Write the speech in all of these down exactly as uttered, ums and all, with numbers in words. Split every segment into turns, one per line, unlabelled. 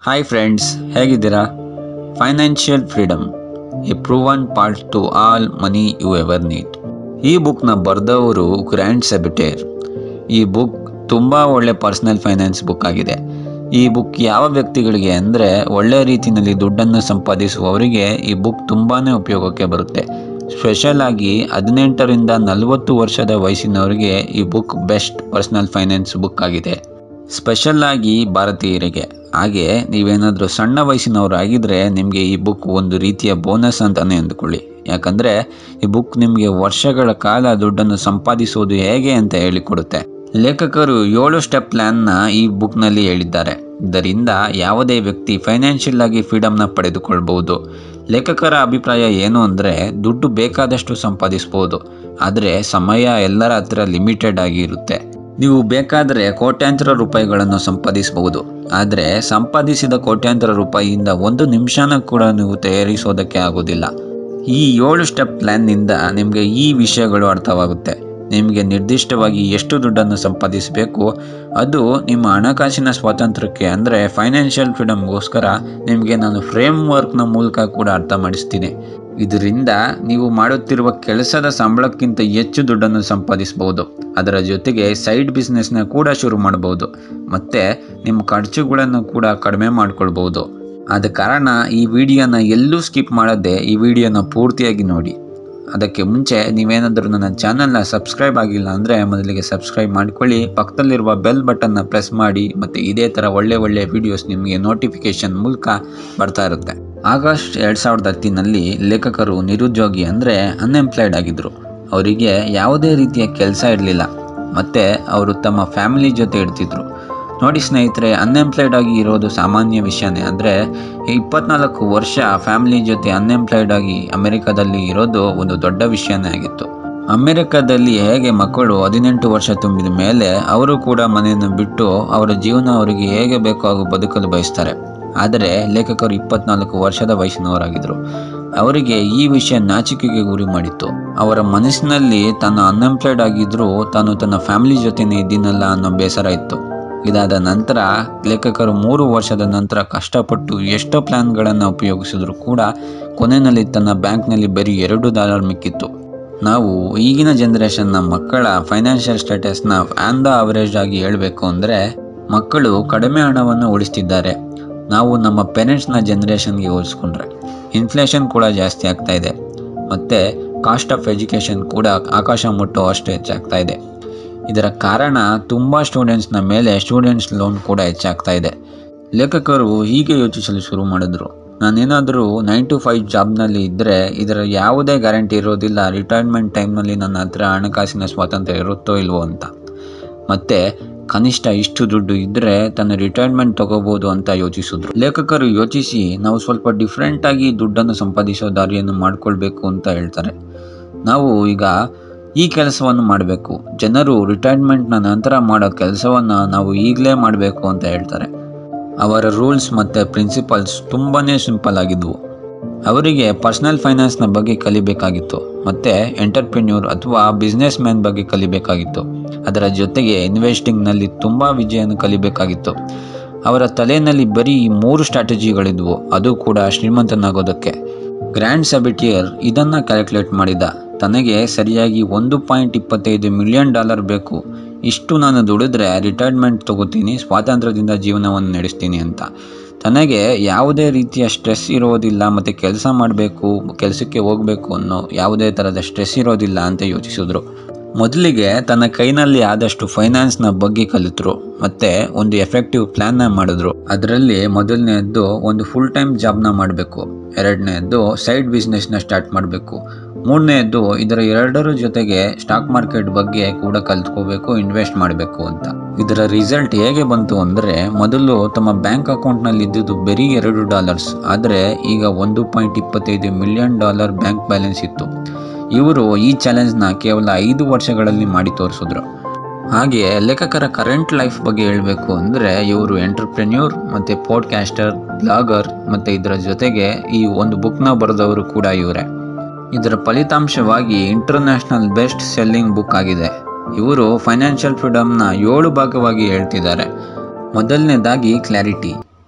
Hi friends, ಹೇಗಿದ್ದೀರಾ? Financial freedom, a proven part to all money you ever need. ಈ ಬುಕ್ನ ಬರೆದವರು grand ಸೆಬಟೇರ್. ಈ ಬುಕ್ ತುಂಬ ಒಳ್ಳೆ ಪರ್ಸನಲ್ ಫೈನಾನ್ಸ್ ಬುಕ್ ಆಗಿದೆ. ಈ ಬುಕ್ ಯಾವ ವ್ಯಕ್ತಿಗಳಿಗೆ ಅಂದರೆ ಒಳ್ಳೆ ರೀತಿಯಲ್ಲಿ ದುಡ್ಡನ್ನು ಸಂಪಾದಿಸುವವರಿಗೆ ಈ ಬುಕ್ ತುಂಬಾ ಉಪಯೋಗಕ್ಕೆ ಬರುತ್ತೆ. ಸ್ಪೆಷಲ್ ಆಗಿ ಹದಿನೆಂಟರಿಂದ ನಲವತ್ತು ವರ್ಷದ ವಯಸ್ಸಿನವರಿಗೆ ಈ book best personal finance book ಆಗಿದೆ. ಸ್ಪೆಷಲ್ ಆಗಿ ಭಾರತೀಯರಿಗೆ. ಹಾಗೆ ನೀವೇನಾದರೂ ಸಣ್ಣ ವಯಸ್ಸಿನವರು ಆಗಿದ್ದರೆ ನಿಮಗೆ ಈ ಬುಕ್ ಒಂದು ರೀತಿಯ ಬೋನಸ್ ಅಂತಲೇ ಅಂದ್ಕೊಳ್ಳಿ. ಯಾಕಂದರೆ ಈ ಬುಕ್ ನಿಮಗೆ ವರ್ಷಗಳ ಕಾಲ ದುಡ್ಡನ್ನು ಸಂಪಾದಿಸುವುದು ಹೇಗೆ ಅಂತ ಹೇಳಿಕೊಡುತ್ತೆ. ಲೇಖಕರು ಏಳು ಸ್ಟೆಪ್ ಪ್ಲ್ಯಾನ್ನ ಈ ಬುಕ್ನಲ್ಲಿ ಹೇಳಿದ್ದಾರೆ. ಇದರಿಂದ ಯಾವುದೇ ವ್ಯಕ್ತಿ ಫೈನಾನ್ಷಿಯಲ್ ಆಗಿ ಫ್ರೀಡಮ್ನ ಪಡೆದುಕೊಳ್ಬಹುದು. ಲೇಖಕರ ಅಭಿಪ್ರಾಯ ಏನು ಅಂದರೆ ದುಡ್ಡು ಬೇಕಾದಷ್ಟು ಸಂಪಾದಿಸ್ಬೋದು, ಆದರೆ ಸಮಯ ಎಲ್ಲರ ಹತ್ರ ಲಿಮಿಟೆಡ್ ಆಗಿ ಇರುತ್ತೆ. ನೀವು ಬೇಕಾದರೆ ಕೋಟ್ಯಾಂತರ ರೂಪಾಯಿಗಳನ್ನು ಸಂಪಾದಿಸಬಹುದು, ಆದರೆ ಸಂಪಾದಿಸಿದ ಕೋಟ್ಯಾಂತರ ರೂಪಾಯಿಯಿಂದ ಒಂದು ನಿಮಿಷನ ಕೂಡ ನೀವು ತಯಾರಿಸೋದಕ್ಕೆ ಆಗೋದಿಲ್ಲ. ಈ ಏಳು ಸ್ಟೆಪ್ ಪ್ಲ್ಯಾನ್ನಿಂದ ನಿಮಗೆ ಈ ವಿಷಯಗಳು ಅರ್ಥವಾಗುತ್ತೆ. ನಿಮಗೆ ನಿರ್ದಿಷ್ಟವಾಗಿ ಎಷ್ಟು ದುಡ್ಡನ್ನು ಸಂಪಾದಿಸಬೇಕು, ಅದು ನಿಮ್ಮ ಹಣಕಾಸಿನ ಸ್ವಾತಂತ್ರ್ಯಕ್ಕೆ ಅಂದರೆ ಫೈನಾನ್ಷಿಯಲ್ ಫ್ರೀಡಮ್ಗೋಸ್ಕರ ನಿಮಗೆ ನಾನು ಫ್ರೇಮ್ ವರ್ಕ್ನ ಮೂಲಕ ಕೂಡ ಅರ್ಥ ಮಾಡಿಸ್ತೀನಿ. ಇದರಿಂದ ನೀವು ಮಾಡುತ್ತಿರುವ ಕೆಲಸದ ಸಂಬಳಕ್ಕಿಂತ ಹೆಚ್ಚು ದುಡ್ಡನ್ನು ಸಂಪಾದಿಸಬಹುದು. ಅದರ ಜೊತೆಗೆ ಸೈಡ್ ಬಿಸ್ನೆಸ್ನ ಕೂಡ ಶುರು ಮಾಡಬಹುದು ಮತ್ತು ನಿಮ್ಮ ಖರ್ಚುಗಳನ್ನು ಕೂಡ ಕಡಿಮೆ ಮಾಡ್ಕೊಳ್ಬಹುದು. ಆದ ಕಾರಣ ಈ ವಿಡಿಯೋನ ಎಲ್ಲೂ ಸ್ಕಿಪ್ ಮಾಡದೆ ಈ ವಿಡಿಯೋನ ಪೂರ್ತಿಯಾಗಿ ನೋಡಿ. ಅದಕ್ಕೆ ಮುಂಚೆ ನೀವೇನಾದರೂ ನನ್ನ ಚಾನಲ್ನ ಸಬ್ಸ್ಕ್ರೈಬ್ ಆಗಿಲ್ಲ ಅಂದರೆ ಮೊದಲಿಗೆ ಸಬ್ಸ್ಕ್ರೈಬ್ ಮಾಡಿಕೊಳ್ಳಿ. ಪಕ್ಕದಲ್ಲಿರುವ ಬೆಲ್ ಬಟನ್ನ ಪ್ರೆಸ್ ಮಾಡಿ ಮತ್ತು ಇದೇ ಥರ ಒಳ್ಳೆ ಒಳ್ಳೆ ವಿಡಿಯೋಸ್ ನಿಮಗೆ ನೋಟಿಫಿಕೇಷನ್ ಮೂಲಕ ಬರ್ತಾ ಇರುತ್ತೆ. ಆಗಸ್ಟ್ ಎರಡು ಸಾವಿರದ ಹತ್ತಿನಲ್ಲಿ ಲೇಖಕರು ನಿರುದ್ಯೋಗಿ ಅಂದರೆ ಅನ್ಎಂಪ್ಲಾಯ್ಡ್ ಆಗಿದ್ದರು. ಅವರಿಗೆ ಯಾವುದೇ ರೀತಿಯ ಕೆಲಸ ಇರಲಿಲ್ಲ ಮತ್ತು ಅವರು ತಮ್ಮ ಫ್ಯಾಮಿಲಿ ಜೊತೆ ಇರ್ತಿದ್ರು. ನೋಡಿ ಸ್ನೇಹಿತರೆ, ಅನ್ಎಂಪ್ಲಾಯ್ಡ್ ಆಗಿ ಇರೋದು ಸಾಮಾನ್ಯ ವಿಷಯನೇ. ಅಂದರೆ ಇಪ್ಪತ್ನಾಲ್ಕು ವರ್ಷ ಫ್ಯಾಮಿಲಿ ಜೊತೆ ಅನ್ಎಂಪ್ಲಾಯ್ಡ್ ಆಗಿ ಅಮೆರಿಕದಲ್ಲಿ ಇರೋದು ಒಂದು ದೊಡ್ಡ ವಿಷಯನೇ ಆಗಿತ್ತು. ಅಮೆರಿಕದಲ್ಲಿ ಹೇಗೆ ಮಕ್ಕಳು ಹದಿನೆಂಟು ವರ್ಷ ತುಂಬಿದ ಮೇಲೆ ಅವರು ಕೂಡ ಮನೆಯನ್ನು ಬಿಟ್ಟು ಅವರ ಜೀವನ ಅವರಿಗೆ ಹೇಗೆ ಬೇಕೋ ಹಾಗೂ ಬದುಕಲು ಬಯಸ್ತಾರೆ. ಆದರೆ ಲೇಖಕರು ಇಪ್ಪತ್ನಾಲ್ಕು ವರ್ಷದ ವಯಸ್ಸಿನವರಾಗಿದ್ದರು. ಅವರಿಗೆ ಈ ವಿಷಯ ನಾಚಿಕೆಗೆ ಗುರಿ ಮಾಡಿತ್ತು. ಅವರ ಮನಸ್ಸಿನಲ್ಲಿ ತಾನು ಅನ್ಎಂಪ್ಲಾಯ್ಡ್ ಆಗಿದ್ದರೂ ತಾನು ತನ್ನ ಫ್ಯಾಮಿಲಿ ಜೊತೆನೇ ಇದ್ದೀನಲ್ಲ ಅನ್ನೋ ಬೇಸರ ಇತ್ತು. ಇದಾದ ನಂತರ ಲೇಖಕರು ಮೂರು ವರ್ಷದ ನಂತರ ಕಷ್ಟಪಟ್ಟು ಎಷ್ಟೋ ಪ್ಲ್ಯಾನ್ಗಳನ್ನು ಉಪಯೋಗಿಸಿದ್ರು ಕೂಡ ಕೊನೆಯಲ್ಲಿ ತನ್ನ ಬ್ಯಾಂಕ್ನಲ್ಲಿ ಬರೀ ಎರಡು ಡಾಲರ್ ಮಿಕ್ಕಿತ್ತು. ನಾವು ಈಗಿನ ಜನ್ರೇಷನ್ನ ಮಕ್ಕಳ ಫೈನಾನ್ಷಿಯಲ್ ಸ್ಟೇಟಸ್ನ ಆನ್ ದ ಅವರೇಜ್ ಆಗಿ ಹೇಳಬೇಕು ಅಂದರೆ ಮಕ್ಕಳು ಕಡಿಮೆ ಹಣವನ್ನು ಉಳಿಸ್ತಿದ್ದಾರೆ. ನಾವು ನಮ್ಮ ಪೇರೆಂಟ್ಸ್ನ ಜನ್ರೇಷನ್ಗೆ ಹೋಲಿಸ್ಕೊಂಡ್ರೆ ಇನ್ಫ್ಲೇಷನ್ ಕೂಡ ಜಾಸ್ತಿ ಆಗ್ತಾ ಇದೆ ಮತ್ತು ಕಾಸ್ಟ್ ಆಫ್ ಎಜುಕೇಷನ್ ಕೂಡ ಆಕಾಶ ಮುಟ್ಟೋ ಅಷ್ಟು ಹೆಚ್ಚಾಗ್ತಾ ಇದೆ. ಇದರ ಕಾರಣ ತುಂಬ ಸ್ಟೂಡೆಂಟ್ಸ್ನ ಮೇಲೆ ಸ್ಟೂಡೆಂಟ್ಸ್ ಲೋನ್ ಕೂಡ ಹೆಚ್ಚಾಗ್ತಾ ಇದೆ. ಲೇಖಕರು ಹೀಗೆ ಯೋಚಿಸಲು ಶುರು ಮಾಡಿದ್ರು, ನಾನೇನಾದರೂ ನೈನ್ ಟು ಫೈವ್ ಜಾಬ್ನಲ್ಲಿ ಇದ್ದರೆ ಇದರ ಯಾವುದೇ ಗ್ಯಾರಂಟಿ ಇರೋದಿಲ್ಲ ರಿಟೈರ್ಮೆಂಟ್ ಟೈಮ್ನಲ್ಲಿ ನನ್ನ ಹತ್ರ ಹಣಕಾಸಿನ ಸ್ವಾತಂತ್ರ್ಯ ಇರುತ್ತೋ ಇಲ್ವೋ ಅಂತ. ಮತ್ತು ಕನಿಷ್ಠ ಇಷ್ಟು ದುಡ್ಡು ಇದ್ದರೆ ತನ್ನ ರಿಟೈರ್ಮೆಂಟ್ ತಗೋಬೋದು ಅಂತ ಯೋಚಿಸಿದ್ರು. ಲೇಖಕರು ಯೋಚಿಸಿ ನಾವು ಸ್ವಲ್ಪ ಡಿಫ್ರೆಂಟಾಗಿ ದುಡ್ಡನ್ನು ಸಂಪಾದಿಸೋ ದಾರಿಯನ್ನು ಮಾಡಿಕೊಳ್ಬೇಕು ಅಂತ ಹೇಳ್ತಾರೆ. ನಾವು ಈಗ ಈ ಕೆಲಸವನ್ನು ಮಾಡಬೇಕು, ಜನರು ರಿಟೈರ್ಮೆಂಟ್ನ ನಂತರ ಮಾಡೋ ಕೆಲಸವನ್ನು ನಾವು ಈಗಲೇ ಮಾಡಬೇಕು ಅಂತ ಹೇಳ್ತಾರೆ. ಅವರ ರೂಲ್ಸ್ ಮತ್ತು ಪ್ರಿನ್ಸಿಪಲ್ಸ್ ತುಂಬಾ ಸಿಂಪಲ್ ಆಗಿದ್ವು. ಅವರಿಗೆ ಪರ್ಸನಲ್ ಫೈನಾನ್ಸ್ನ ಬಗ್ಗೆ ಕಲಿಬೇಕಾಗಿತ್ತು ಮತ್ತು ಎಂಟರ್ಪ್ರಿನ್ಯೂರ್ ಅಥವಾ ಬಿಸ್ನೆಸ್ ಮ್ಯಾನ್ ಬಗ್ಗೆ ಕಲಿಬೇಕಾಗಿತ್ತು. ಅದರ ಜೊತೆಗೆ ಇನ್ವೆಸ್ಟಿಂಗ್ನಲ್ಲಿ ತುಂಬ ವಿಜಯವನ್ನು ಕಲಿಬೇಕಾಗಿತ್ತು. ಅವರ ತಲೆಯಲ್ಲಿ ಬರೀ ಮೂರು ಸ್ಟ್ರಾಟಜಿಗಳಿದ್ವು, ಅದು ಕೂಡ ಶ್ರೀಮಂತನಾಗೋದಕ್ಕೆ. ಗ್ರ್ಯಾಂಡ್ ಸೆಬಟಿಯರ್ ಇದನ್ನು ಕ್ಯಾಲ್ಕುಲೇಟ್ ಮಾಡಿದ. ತನಗೆ ಸರಿಯಾಗಿ ಒಂದು ಪಾಯಿಂಟ್ ಇಪ್ಪತ್ತೈದು ಮಿಲಿಯನ್ ಡಾಲರ್ ಬೇಕು, ಇಷ್ಟು ನಾನು ದುಡಿದ್ರೆ ರಿಟೈರ್ಮೆಂಟ್ ತಗೋತೀನಿ, ಸ್ವಾತಂತ್ರ್ಯದಿಂದ ಜೀವನವನ್ನು ನಡೆಸ್ತೀನಿ ಅಂತ. ತನಗೆ ಯಾವುದೇ ರೀತಿಯ ಸ್ಟ್ರೆಸ್ ಇರೋದಿಲ್ಲ ಮತ್ತು ಕೆಲಸ ಮಾಡಬೇಕು, ಕೆಲಸಕ್ಕೆ ಹೋಗಬೇಕು ಅನ್ನೋ ಯಾವುದೇ ಥರದ ಸ್ಟ್ರೆಸ್ ಇರೋದಿಲ್ಲ ಅಂತ ಯೋಚಿಸಿದ್ರು. ಮೊದಲಿಗೆ ತನ್ನ ಕೈನಲ್ಲಿ ಆದಷ್ಟು ಫೈನಾನ್ಸ್ನ ಬಗ್ಗೆ ಕಲಿತರು ಮತ್ತು ಒಂದು ಎಫೆಕ್ಟಿವ್ ಪ್ಲ್ಯಾನ್ನ ಮಾಡಿದ್ರು. ಅದರಲ್ಲಿ ಮೊದಲನೆಯದ್ದು ಒಂದು ಫುಲ್ ಟೈಮ್ ಜಾಬ್ನ ಮಾಡಬೇಕು, ಎರಡನೇದ್ದು ಸೈಡ್ ಬಿಸ್ನೆಸ್ನ ಸ್ಟಾರ್ಟ್ ಮಾಡಬೇಕು, ಮೂರನೇದ್ದು ಇದರ ಎರಡರ ಜೊತೆಗೆ ಸ್ಟಾಕ್ ಮಾರ್ಕೆಟ್ ಬಗ್ಗೆ ಕೂಡ ಕಲ್ತ್ಕೋಬೇಕು, ಇನ್ವೆಸ್ಟ್ ಮಾಡಬೇಕು ಅಂತ. ಇದರ ರಿಸಲ್ಟ್ ಹೇಗೆ ಬಂತು ಅಂದರೆ ಮೊದಲು ತಮ್ಮ ಬ್ಯಾಂಕ್ ಅಕೌಂಟ್ನಲ್ಲಿ ಇದ್ದಿದ್ದು ಬರೀ ಎರಡು ಡಾಲರ್ಸ್, ಆದರೆ ಈಗ ಒಂದು ಪಾಯಿಂಟ್ ಇಪ್ಪತ್ತೈದು ಮಿಲಿಯನ್ ಡಾಲರ್ ಬ್ಯಾಂಕ್ ಬ್ಯಾಲೆನ್ಸ್ ಇತ್ತು. ಇವರು ಈ ಚಾಲೆಂಜ್ನ ಕೇವಲ ಐದು ವರ್ಷಗಳಲ್ಲಿ ಮಾಡಿ ತೋರಿಸಿದ್ರು. ಹಾಗೆ ಲೇಖಕರ ಕರೆಂಟ್ ಲೈಫ್ ಬಗ್ಗೆ ಹೇಳಬೇಕು ಅಂದರೆ ಇವರು ಎಂಟರ್ಪ್ರೆನ್ಯೂರ್ ಮತ್ತು ಪಾಡ್ಕಾಸ್ಟರ್, ಬ್ಲಾಗರ್ ಮತ್ತು ಇದರ ಜೊತೆಗೆ ಈ ಒಂದು ಬುಕ್ನ ಬರೆದವರು ಕೂಡ ಇವರೇ. ಇದರ ಫಲಿತಾಂಶವಾಗಿ ಇಂಟರ್ನ್ಯಾಷನಲ್ ಬೆಸ್ಟ್ ಸೆಲ್ಲಿಂಗ್ ಬುಕ್ ಆಗಿದೆ. ಇವರು ಫೈನಾನ್ಷಿಯಲ್ ಫ್ರೀಡಮ್ನ ಏಳು ಭಾಗವಾಗಿ ಹೇಳ್ತಿದ್ದಾರೆ. ಮೊದಲನೇದಾಗಿ ಕ್ಲಾರಿಟಿ.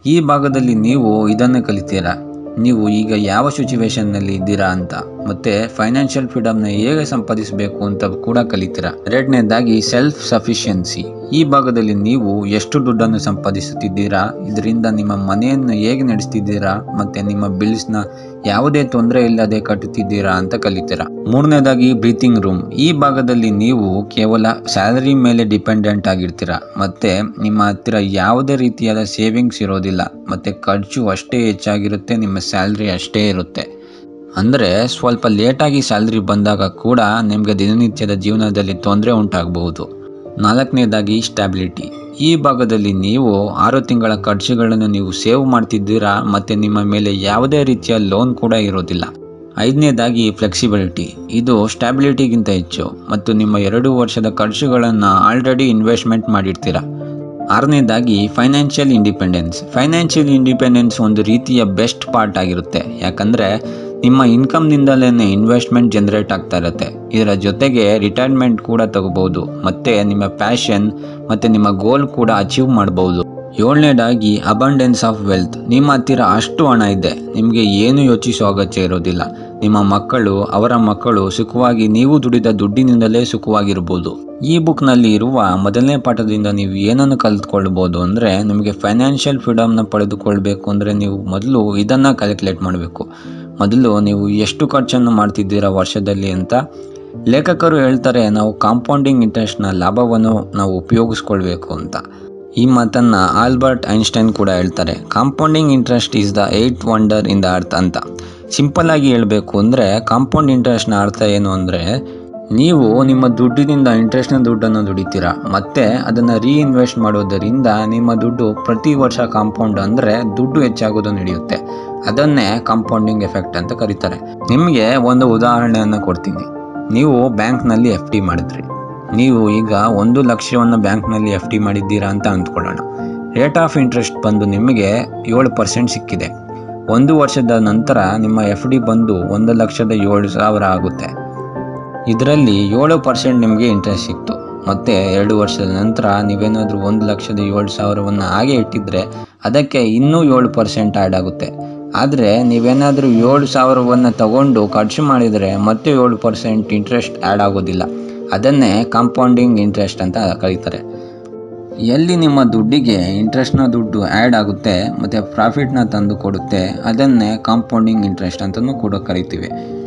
ಈ ಭಾಗದಲ್ಲಿ ನೀವು ಇದನ್ನು ಕಲಿತೀರಾ, ನೀವು ಈಗ ಯಾವ ಸಿಚುವೇಶನ್ನಲ್ಲಿ ಇದ್ದೀರಾ ಅಂತ, ಮತ್ತು ಫೈನಾನ್ಷಿಯಲ್ ಫ್ರೀಡಮ್ನ ಹೇಗೆ ಸಂಪಾದಿಸಬೇಕು ಅಂತ ಕೂಡ ಕಲಿತೀರಾ. ಎರಡನೇದಾಗಿ ಸೆಲ್ಫ್ ಸಫಿಷಿಯನ್ಸಿ. ಈ ಭಾಗದಲ್ಲಿ ನೀವು ಎಷ್ಟು ದುಡ್ಡನ್ನು ಸಂಪಾದಿಸುತ್ತಿದ್ದೀರಾ, ಇದರಿಂದ ನಿಮ್ಮ ಮನೆಯನ್ನು ಹೇಗೆ ನಡೆಸ್ತಿದ್ದೀರಾ ಮತ್ತು ನಿಮ್ಮ ಬಿಲ್ಸ್ನ ಯಾವುದೇ ತೊಂದರೆ ಇಲ್ಲದೆ ಕಟ್ಟುತ್ತಿದ್ದೀರಾ ಅಂತ ಕಲಿತೀರಾ. ಮೂರನೇದಾಗಿ ಬ್ರೀತಿಂಗ್ ರೂಮ್. ಈ ಭಾಗದಲ್ಲಿ ನೀವು ಕೇವಲ ಸ್ಯಾಲರಿ ಮೇಲೆ ಡಿಪೆಂಡೆಂಟ್ ಆಗಿರ್ತೀರಾ ಮತ್ತು ನಿಮ್ಮ ಹತ್ತಿರ ಯಾವುದೇ ರೀತಿಯಾದ ಸೇವಿಂಗ್ಸ್ ಇರೋದಿಲ್ಲ ಮತ್ತು ಖರ್ಚು ಅಷ್ಟೇ ಹೆಚ್ಚಾಗಿರುತ್ತೆ, ನಿಮ್ಮ ಸ್ಯಾಲ್ರಿ ಅಷ್ಟೇ ಇರುತ್ತೆ. ಅಂದರೆ ಸ್ವಲ್ಪ ಲೇಟಾಗಿ ಸ್ಯಾಲ್ರಿ ಬಂದಾಗ ಕೂಡ ನಿಮಗೆ ದಿನನಿತ್ಯದ ಜೀವನದಲ್ಲಿ ತೊಂದರೆ ಉಂಟಾಗಬಹುದು. ನಾಲ್ಕನೇದಾಗಿ ಸ್ಟ್ಯಾಬಿಲಿಟಿ. ಈ ಭಾಗದಲ್ಲಿ ನೀವು ಆರು ತಿಂಗಳ ಖರ್ಚುಗಳನ್ನು ನೀವು ಸೇವ್ ಮಾಡ್ತಿದ್ದೀರಾ ಮತ್ತು ನಿಮ್ಮ ಮೇಲೆ ಯಾವುದೇ ರೀತಿಯ ಲೋನ್ ಕೂಡ ಇರೋದಿಲ್ಲ. ಐದನೇದಾಗಿ ಫ್ಲೆಕ್ಸಿಬಿಲಿಟಿ. ಇದು ಸ್ಟ್ಯಾಬಿಲಿಟಿಗಿಂತ ಹೆಚ್ಚು ಮತ್ತು ನಿಮ್ಮ ಎರಡು ವರ್ಷದ ಖರ್ಚುಗಳನ್ನು ಆಲ್ರೆಡಿ ಇನ್ವೆಸ್ಟ್ಮೆಂಟ್ ಮಾಡಿರ್ತೀರ. ಆರನೇದಾಗಿ ಫೈನಾನ್ಷಿಯಲ್ ಇಂಡಿಪೆಂಡೆನ್ಸ್. ಫೈನಾನ್ಷಿಯಲ್ ಇಂಡಿಪೆಂಡೆನ್ಸ್ ಒಂದು ರೀತಿಯ ಬೆಸ್ಟ್ ಪಾರ್ಟ್ ಆಗಿರುತ್ತೆ, ಯಾಕಂದರೆ ನಿಮ್ಮ ಇನ್ಕಮ್ನಿಂದಲೇ ಇನ್ವೆಸ್ಟ್ಮೆಂಟ್ ಜನರೇಟ್ ಆಗ್ತಾ ಇರುತ್ತೆ. ಇದರ ಜೊತೆಗೆ ರಿಟೈರ್ಮೆಂಟ್ ಕೂಡ ತಗೋಬಹುದು ಮತ್ತು ನಿಮ್ಮ ಪ್ಯಾಷನ್ ಮತ್ತು ನಿಮ್ಮ ಗೋಲ್ ಕೂಡ ಅಚೀವ್ ಮಾಡ್ಬೋದು. ಏಳನೇದಾಗಿ ಅಬಂಡೆನ್ಸ್ ಆಫ್ ವೆಲ್ತ್. ನಿಮ್ಮ ಹತ್ತಿರ ಅಷ್ಟು ಹಣ ಇದೆ, ನಿಮಗೆ ಏನು ಯೋಚಿಸೋ ಅಗತ್ಯ ಇರೋದಿಲ್ಲ. ನಿಮ್ಮ ಮಕ್ಕಳು, ಅವರ ಮಕ್ಕಳು ಸುಖವಾಗಿ ನೀವು ದುಡಿದ ದುಡ್ಡಿನಿಂದಲೇ ಸುಖವಾಗಿರ್ಬೋದು. ಈ ಬುಕ್ನಲ್ಲಿ ಇರುವ ಮೊದಲನೇ ಪಾಠದಿಂದ ನೀವು ಏನನ್ನು ಕಲಿತ್ಕೊಳ್ಬೋದು ಅಂದರೆ, ನಿಮಗೆ ಫೈನಾನ್ಷಿಯಲ್ ಫ್ರೀಡಮ್ನ ಪಡೆದುಕೊಳ್ಬೇಕು ಅಂದರೆ ನೀವು ಮೊದಲು ಇದನ್ನು ಕ್ಯಾಲ್ಕುಲೇಟ್ ಮಾಡಬೇಕು. ಮೊದಲು ನೀವು ಎಷ್ಟು ಖರ್ಚನ್ನು ಮಾಡ್ತಿದ್ದೀರಾ ವರ್ಷದಲ್ಲಿ ಅಂತ. ಲೇಖಕರು ಹೇಳ್ತಾರೆ, ನಾವು ಕಾಂಪೌಂಡಿಂಗ್ ಇಂಟ್ರೆಸ್ಟ್ನ ಲಾಭವನ್ನು ನಾವು ಉಪಯೋಗಿಸ್ಕೊಳ್ಬೇಕು ಅಂತ. ಈ ಮಾತನ್ನು ಆಲ್ಬರ್ಟ್ ಐನ್ಸ್ಟೈನ್ ಕೂಡ ಹೇಳ್ತಾರೆ, compounding interest is the eight wonder in the earth ಅಂತ. ಸಿಂಪಲ್ ಆಗಿ ಹೇಳಬೇಕು ಅಂದರೆ ಕಾಂಪೌಂಡ್ ಇಂಟ್ರೆಸ್ಟ್ನ ಅರ್ಥ ಏನು ಅಂದರೆ, ನೀವು ನಿಮ್ಮ ದುಡ್ಡಿನಿಂದ ಇಂಟ್ರೆಸ್ಟ್ನ ದುಡ್ಡನ್ನು ದುಡಿತೀರಾ ಮತ್ತು ಅದನ್ನು ರೀಇನ್ವೆಸ್ಟ್ ಮಾಡೋದರಿಂದ ನಿಮ್ಮ ದುಡ್ಡು ಪ್ರತಿ ವರ್ಷ ಕಾಂಪೌಂಡ್ ಅಂದರೆ ದುಡ್ಡು ಹೆಚ್ಚಾಗೋದು ನಡೆಯುತ್ತೆ. ಅದನ್ನೇ ಕಾಂಪೌಂಡಿಂಗ್ ಎಫೆಕ್ಟ್ ಅಂತ ಕರೀತಾರೆ. ನಿಮಗೆ ಒಂದು ಉದಾಹರಣೆಯನ್ನು ಕೊಡ್ತೀನಿ. ನೀವು ಬ್ಯಾಂಕ್ನಲ್ಲಿ ಎಫ್ ಡಿ ಮಾಡಿದ್ರಿ. ನೀವು ಈಗ ಒಂದು ಲಕ್ಷವನ್ನು ಬ್ಯಾಂಕ್ನಲ್ಲಿ ಎಫ್ ಡಿ ಮಾಡಿದ್ದೀರಾ ಅಂತ ಅಂದ್ಕೊಳ್ಳೋಣ. ರೇಟ್ ಆಫ್ ಇಂಟ್ರೆಸ್ಟ್ ಬಂದು ನಿಮಗೆ ಏಳು ಪರ್ಸೆಂಟ್ ಸಿಕ್ಕಿದೆ. ಒಂದು ವರ್ಷದ ನಂತರ ನಿಮ್ಮ ಎಫ್ ಡಿ ಬಂದು ಒಂದು ಲಕ್ಷದ ಏಳು ಸಾವಿರ ಆಗುತ್ತೆ. ಇದರಲ್ಲಿ ಏಳು ಪರ್ಸೆಂಟ್ ನಿಮಗೆ ಇಂಟ್ರೆಸ್ಟ್ ಸಿಕ್ತು. ಮತ್ತು ಎರಡು ವರ್ಷದ ನಂತರ ನೀವೇನಾದರೂ ಒಂದು ಲಕ್ಷದ ಏಳು ಸಾವಿರವನ್ನು ಹಾಗೆ ಇಟ್ಟಿದ್ರೆ ಅದಕ್ಕೆ ಇನ್ನೂ ಏಳು ಪರ್ಸೆಂಟ್ ಆ್ಯಡ್ ಆಗುತ್ತೆ. ಆದರೆ ನೀವೇನಾದರೂ ಏಳು ಸಾವಿರವನ್ನು ತಗೊಂಡು ಖರ್ಚು ಮಾಡಿದರೆ ಮತ್ತೆ ಏಳು ಪರ್ಸೆಂಟ್ ಇಂಟ್ರೆಸ್ಟ್ ಆ್ಯಡ್ ಆಗೋದಿಲ್ಲ. ಅದನ್ನೇ ಕಾಂಪೌಂಡಿಂಗ್ ಇಂಟ್ರೆಸ್ಟ್ ಅಂತ ಕರೀತಾರೆ. ಎಲ್ಲಿ ನಿಮ್ಮ ದುಡ್ಡಿಗೆ ಇಂಟ್ರೆಸ್ಟ್ನ ದುಡ್ಡು ಆ್ಯಡ್ ಆಗುತ್ತೆ ಮತ್ತು ಪ್ರಾಫಿಟ್ನ ತಂದು ಕೊಡುತ್ತೆ, ಅದನ್ನೇ ಕಾಂಪೌಂಡಿಂಗ್ ಇಂಟ್ರೆಸ್ಟ್ ಅಂತಲೂ ಕೂಡ ಕರಿತೀವಿ.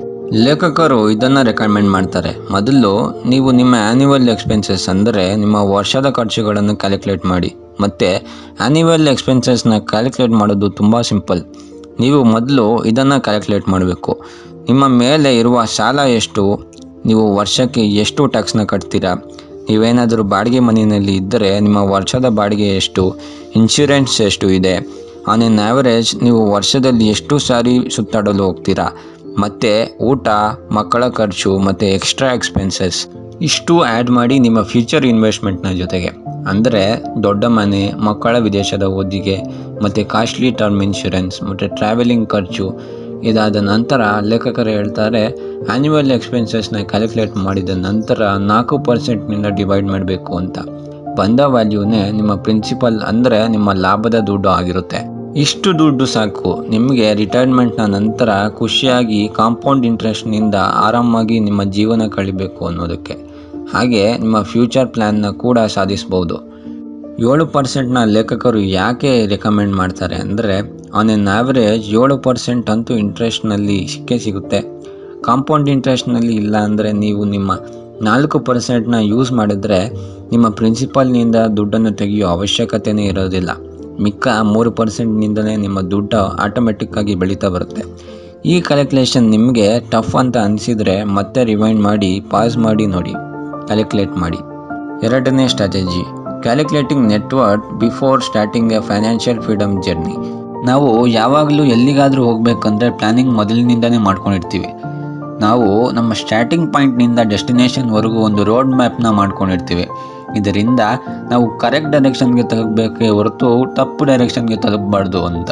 ಲೇಖಕರು ಇದನ್ನು ರೆಕಮೆಂಡ್ ಮಾಡ್ತಾರೆ. ಮೊದಲು ನೀವು ನಿಮ್ಮ ಆ್ಯನ್ಯುವಲ್ ಎಕ್ಸ್ಪೆನ್ಸಸ್ ಅಂದರೆ ನಿಮ್ಮ ವರ್ಷದ ಖರ್ಚುಗಳನ್ನು ಕ್ಯಾಲ್ಕುಲೇಟ್ ಮಾಡಿ. ಮತ್ತು ಆ್ಯನ್ಯುವಲ್ ಎಕ್ಸ್ಪೆನ್ಸಸ್ನ ಕ್ಯಾಲ್ಕುಲೇಟ್ ಮಾಡೋದು ತುಂಬ ಸಿಂಪಲ್. ನೀವು ಮೊದಲು ಇದನ್ನು ಕ್ಯಾಲ್ಕುಲೇಟ್ ಮಾಡಬೇಕು. ನಿಮ್ಮ ಮೇಲೆ ಇರುವ ಸಾಲ ಎಷ್ಟು, ನೀವು ವರ್ಷಕ್ಕೆ ಎಷ್ಟು ಟ್ಯಾಕ್ಸ್ನ ಕಟ್ತೀರಾ, ನೀವೇನಾದರೂ ಬಾಡಿಗೆ ಮನೆಯಲ್ಲಿ ಇದ್ದರೆ ನಿಮ್ಮ ವರ್ಷದ ಬಾಡಿಗೆ ಎಷ್ಟು, ಇನ್ಶೂರೆನ್ಸ್ ಎಷ್ಟು ಇದೆ, ಆನ್ ಎನ್ ಆ್ಯಾವರೇಜ್ ನೀವು ವರ್ಷದಲ್ಲಿ ಎಷ್ಟು ಸಾರಿ ಸುತ್ತಾಡಲು ಹೋಗ್ತೀರಾ, ಮತ್ತು ಊಟ, ಮಕ್ಕಳ ಖರ್ಚು ಮತ್ತು ಎಕ್ಸ್ಟ್ರಾ ಎಕ್ಸ್ಪೆನ್ಸಸ್ ಇಷ್ಟು ಆ್ಯಡ್ ಮಾಡಿ ನಿಮ್ಮ ಫ್ಯೂಚರ್ ಇನ್ವೆಸ್ಟ್ಮೆಂಟ್ನ ಜೊತೆಗೆ, ಅಂದರೆ ದೊಡ್ಡ ಮನೆ, ಮಕ್ಕಳ ವಿದೇಶದ ಓದಿಗೆ ಮತ್ತು ಕಾಸ್ಟ್ಲಿ ಟರ್ಮ್ ಇನ್ಶೂರೆನ್ಸ್ ಮತ್ತು ಟ್ರಾವೆಲಿಂಗ್ ಖರ್ಚು. ಇದಾದ ನಂತರ ಲೇಖಕರು ಹೇಳ್ತಾರೆ, ಆ್ಯನ್ಯುವಲ್ ಎಕ್ಸ್ಪೆನ್ಸಸ್ನ ಕ್ಯಾಲ್ಕುಲೇಟ್ ಮಾಡಿದ ನಂತರ ನಾಲ್ಕು ಪರ್ಸೆಂಟ್ನಿಂದ ಡಿವೈಡ್ ಮಾಡಬೇಕು ಅಂತ. ಬಂದ ವ್ಯಾಲ್ಯೂನೇ ನಿಮ್ಮ ಪ್ರಿನ್ಸಿಪಲ್ ಅಂದರೆ ನಿಮ್ಮ ಲಾಭದ ದುಡ್ಡು ಆಗಿರುತ್ತೆ. ಇಷ್ಟು ದುಡ್ಡು ಸಾಕು ನಿಮಗೆ ರಿಟೈರ್ಮೆಂಟ್ನ ನಂತರ ಖುಷಿಯಾಗಿ ಕಾಂಪೌಂಡ್ ಇಂಟ್ರೆಸ್ಟ್ನಿಂದ ಆರಾಮಾಗಿ ನಿಮ್ಮ ಜೀವನ ಕಳಿಬೇಕು ಅನ್ನೋದಕ್ಕೆ. ಹಾಗೆ ನಿಮ್ಮ ಫ್ಯೂಚರ್ ಪ್ಲ್ಯಾನ್ನ ಕೂಡ ಸಾಧಿಸ್ಬೋದು. ಏಳು ಪರ್ಸೆಂಟ್ನ ಲೇಖಕರು ಯಾಕೆ ರೆಕಮೆಂಡ್ ಮಾಡ್ತಾರೆ ಅಂದರೆ, ಆನ್ ಎನ್ ಆ್ಯಾವ್ರೇಜ್ ಏಳು ಪರ್ಸೆಂಟ್ ಅಂತೂ ಇಂಟ್ರೆಸ್ಟ್ನಲ್ಲಿ ಸಿಕ್ಕೇ ಸಿಗುತ್ತೆ. ಕಾಂಪೌಂಡ್ ಇಂಟ್ರೆಸ್ಟ್ನಲ್ಲಿ ಇಲ್ಲ ಅಂದರೆ ನೀವು ನಿಮ್ಮ ನಾಲ್ಕು ಪರ್ಸೆಂಟ್ನ ಯೂಸ್ ಮಾಡಿದ್ರೆ ನಿಮ್ಮ ಪ್ರಿನ್ಸಿಪಲ್ನಿಂದ ದುಡ್ಡನ್ನು ತೆಗೆಯೋ ಅವಶ್ಯಕತೆಯೇ ಇರೋದಿಲ್ಲ. ಮಿಕ್ಕ ಮೂರು ಪರ್ಸೆಂಟ್ನಿಂದಲೇ ನಿಮ್ಮ ದುಡ್ಡು ಆಟೋಮೆಟಿಕ್ಕಾಗಿ ಬೆಳೀತಾ ಬರುತ್ತೆ. ಈ ಕ್ಯಾಲ್ಕುಲೇಷನ್ ನಿಮಗೆ ಟಫ್ ಅಂತ ಅನಿಸಿದರೆ ಮತ್ತೆ ರಿವೈಂಡ್ ಮಾಡಿ ಪಾಸ್ ಮಾಡಿ ನೋಡಿ, ಕ್ಯಾಲ್ಕುಲೇಟ್ ಮಾಡಿ. ಎರಡನೇ strategy, calculating network before starting a financial freedom journey. ನಾವು ಯಾವಾಗಲೂ ಎಲ್ಲಿಗಾದರೂ ಹೋಗಬೇಕಂದ್ರೆ ಪ್ಲ್ಯಾನಿಂಗ್ ಮೊದಲಿನಿಂದನೇ ಮಾಡ್ಕೊಂಡಿರ್ತೀವಿ. ನಾವು ನಮ್ಮ ಸ್ಟಾರ್ಟಿಂಗ್ ಪಾಯಿಂಟ್ನಿಂದ ಡೆಸ್ಟಿನೇಷನ್ವರೆಗೂ ಒಂದು ರೋಡ್ ಮ್ಯಾಪ್ನ ಮಾಡ್ಕೊಂಡಿರ್ತೀವಿ. ಇದರಿಂದ ನಾವು ಕರೆಕ್ಟ್ ಡೈರೆಕ್ಷನ್ಗೆ ತಲುಪಬೇಕೇ ಹೊರತು ತಪ್ಪು ಡೈರೆಕ್ಷನ್ಗೆ ತಲುಪಬಾರ್ದು ಅಂತ.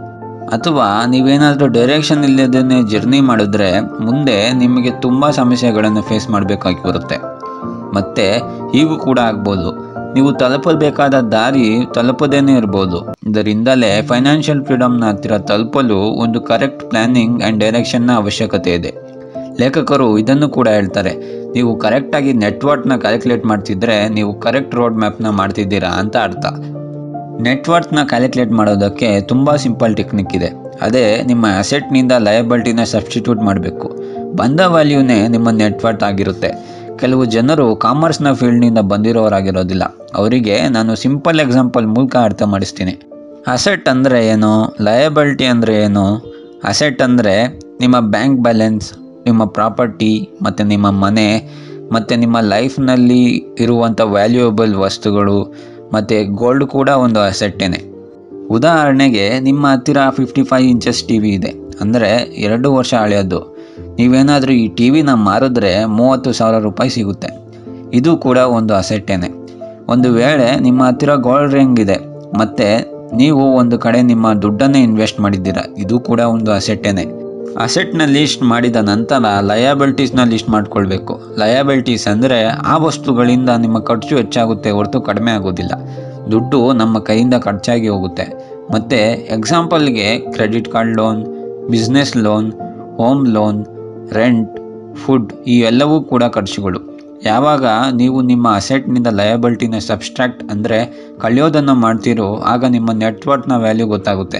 ಅಥವಾ ನೀವೇನಾದರೂ ಡೈರೆಕ್ಷನ್ ಇಲ್ಲದೇ ಜರ್ನಿ ಮಾಡಿದ್ರೆ ಮುಂದೆ ನಿಮಗೆ ತುಂಬ ಸಮಸ್ಯೆಗಳನ್ನು ಫೇಸ್ ಮಾಡಬೇಕಾಗಿ ಬರುತ್ತೆ. ಮತ್ತು ಹೀಗೂ ಕೂಡ ಆಗ್ಬೋದು, ನೀವು ತಲುಪಬೇಕಾದ ದಾರಿ ತಲುಪದೇನೆ ಇರ್ಬೋದು. ಇದರಿಂದಲೇ ಫೈನಾನ್ಷಿಯಲ್ ಫ್ರೀಡಮ್ನ ಹತ್ತಿರ ತಲುಪಲು ಒಂದು ಕರೆಕ್ಟ್ ಪ್ಲಾನಿಂಗ್ ಆ್ಯಂಡ್ ಡೈರೆಕ್ಷನ್ನ ಅವಶ್ಯಕತೆ ಇದೆ. ಲೇಖಕರು ಇದನ್ನು ಕೂಡ ಹೇಳ್ತಾರೆ, ನೀವು ಕರೆಕ್ಟಾಗಿ ನೆಟ್ವರ್ಕ್ನ ಕ್ಯಾಲ್ಕುಲೇಟ್ ಮಾಡ್ತಿದ್ರೆ ನೀವು ಕರೆಕ್ಟ್ ರೋಡ್ ಮ್ಯಾಪ್ನ ಮಾಡ್ತಿದ್ದೀರಾ ಅಂತ ಅರ್ಥ. ನೆಟ್ವರ್ಕ್ನ ಕ್ಯಾಲ್ಕುಲೇಟ್ ಮಾಡೋದಕ್ಕೆ ತುಂಬ ಸಿಂಪಲ್ ಟೆಕ್ನಿಕ್ ಇದೆ. ಅದೇ ನಿಮ್ಮ ಅಸೆಟ್ನಿಂದ ಲಯಬಿಲಿಟಿನ ಸಬ್ಸ್ಟಿಟ್ಯೂಟ್ ಮಾಡಬೇಕು. ಬಂದ ವ್ಯಾಲ್ಯೂನೇ ನಿಮ್ಮ ನೆಟ್ವರ್ತ್ ಆಗಿರುತ್ತೆ. ಕೆಲವು ಜನರು ಕಾಮರ್ಸ್ನ ಫೀಲ್ಡ್ನಿಂದ ಬಂದಿರೋರಾಗಿರೋದಿಲ್ಲ. ಅವರಿಗೆ ನಾನು ಸಿಂಪಲ್ ಎಕ್ಸಾಂಪಲ್ ಮೂಲಕ ಅರ್ಥ ಮಾಡಿಸ್ತೀನಿ. ಅಸೆಟ್ ಅಂದರೆ ಏನು, ಲಯಬಿಲಿಟಿ ಅಂದರೆ ಏನು? ಅಸೆಟ್ ಅಂದರೆ ನಿಮ್ಮ ಬ್ಯಾಂಕ್ ಬ್ಯಾಲೆನ್ಸ್, ನಿಮ್ಮ ಪ್ರಾಪರ್ಟಿ ಮತ್ತು ನಿಮ್ಮ ಮನೆ ಮತ್ತು ನಿಮ್ಮ ಲೈಫ್ನಲ್ಲಿ ಇರುವಂಥ ವ್ಯಾಲ್ಯೂಯಬಲ್ ವಸ್ತುಗಳು ಮತ್ತು ಗೋಲ್ಡ್ ಕೂಡ ಒಂದು ಅಸೆಟ್ಟೇನೆ. ಉದಾಹರಣೆಗೆ ನಿಮ್ಮ ಹತ್ತಿರ fifty five inches T V ಇದೆ, ಅಂದರೆ ಎರಡು ವರ್ಷ ಹಳೆಯದು. ನೀವೇನಾದರೂ ಈ ಟಿ ವಿನ ಮಾರಿದ್ರೆ ಮೂವತ್ತು ಸಾವಿರ ರೂಪಾಯಿ ಸಿಗುತ್ತೆ. ಇದು ಕೂಡ ಒಂದು ಅಸೆಟ್ಟೇನೆ. ಒಂದು ವೇಳೆ ನಿಮ್ಮ ಹತ್ತಿರ ಗೋಲ್ಡ್ ರಿಂಗ್ ಇದೆ ಮತ್ತು ನೀವು ಒಂದು ಕಡೆ ನಿಮ್ಮ ದುಡ್ಡನ್ನೇ ಇನ್ವೆಸ್ಟ್ ಮಾಡಿದ್ದೀರಾ, ಇದು ಕೂಡ ಒಂದು ಅಸೆಟ್ಟೇನೆ. ಅಸೆಟ್ನ ಲಿಸ್ಟ್ ಮಾಡಿದ ನಂತರ ಲಯಬಿಲಿಟೀಸ್ನ ಲಿಸ್ಟ್ ಮಾಡ್ಕೊಳ್ಬೇಕು. ಲಯಬಿಲಿಟೀಸ್ ಅಂದರೆ ಆ ವಸ್ತುಗಳಿಂದ ನಿಮ್ಮ ಖರ್ಚು ಹೆಚ್ಚಾಗುತ್ತೆ ಹೊರತು ಕಡಿಮೆ ಆಗೋದಿಲ್ಲ. ದುಡ್ಡು ನಮ್ಮ ಕೈಯಿಂದ ಖರ್ಚಾಗಿ ಹೋಗುತ್ತೆ. ಮತ್ತು ಎಕ್ಸಾಂಪಲ್ಗೆ credit card loan, business loan, home loan, rent, food, ಈ ಎಲ್ಲವೂ ಕೂಡ ಖರ್ಚುಗಳು. ಯಾವಾಗ ನೀವು ನಿಮ್ಮ ಅಸೆಟ್ನಿಂದ ಲಯಬಿಲಿಟಿನ ಸಬ್ಸ್ಟ್ರಾಕ್ಟ್ ಅಂದರೆ ಕಳೆಯೋದನ್ನು ಮಾಡ್ತೀರೋ ಆಗ ನಿಮ್ಮ ನೆಟ್ವರ್ಕ್ನ ವ್ಯಾಲ್ಯೂ ಗೊತ್ತಾಗುತ್ತೆ.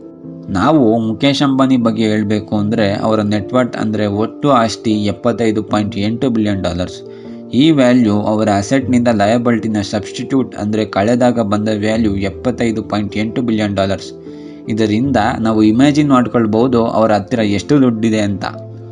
ನಾವು ಮುಖೇಶ್ ಅಂಬಾನಿ ಬಗ್ಗೆ ಹೇಳಬೇಕು ಅಂದರೆ ಅವರ ನೆಟ್ವರ್ತ್ ಅಂದರೆ ಒಟ್ಟು ಆಸ್ತಿ ಎಪ್ಪತ್ತೈದು ಪಾಯಿಂಟ್ ಎಂಟು ಬಿಲಿಯನ್ ಡಾಲರ್ಸ್. ಈ ವ್ಯಾಲ್ಯೂ ಅವರ ಅಸೆಟ್ನಿಂದ ಲಯಬಿಲಿಟಿನ ಸಬ್ಸ್ಟಿಟ್ಯೂಟ್ ಅಂದರೆ ಕಳೆದಾಗ ಬಂದ ವ್ಯಾಲ್ಯೂ ಎಪ್ಪತ್ತೈದು ಪಾಯಿಂಟ್ ಎಂಟು ಬಿಲಿಯನ್ ಡಾಲರ್ಸ್. ಇದರಿಂದ ನಾವು ಇಮ್ಯಾಜಿನ್ ಮಾಡ್ಕೊಳ್ಬೋದು ಅವರ ಹತ್ತಿರ ಎಷ್ಟು ದುಡ್ಡಿದೆ ಅಂತ.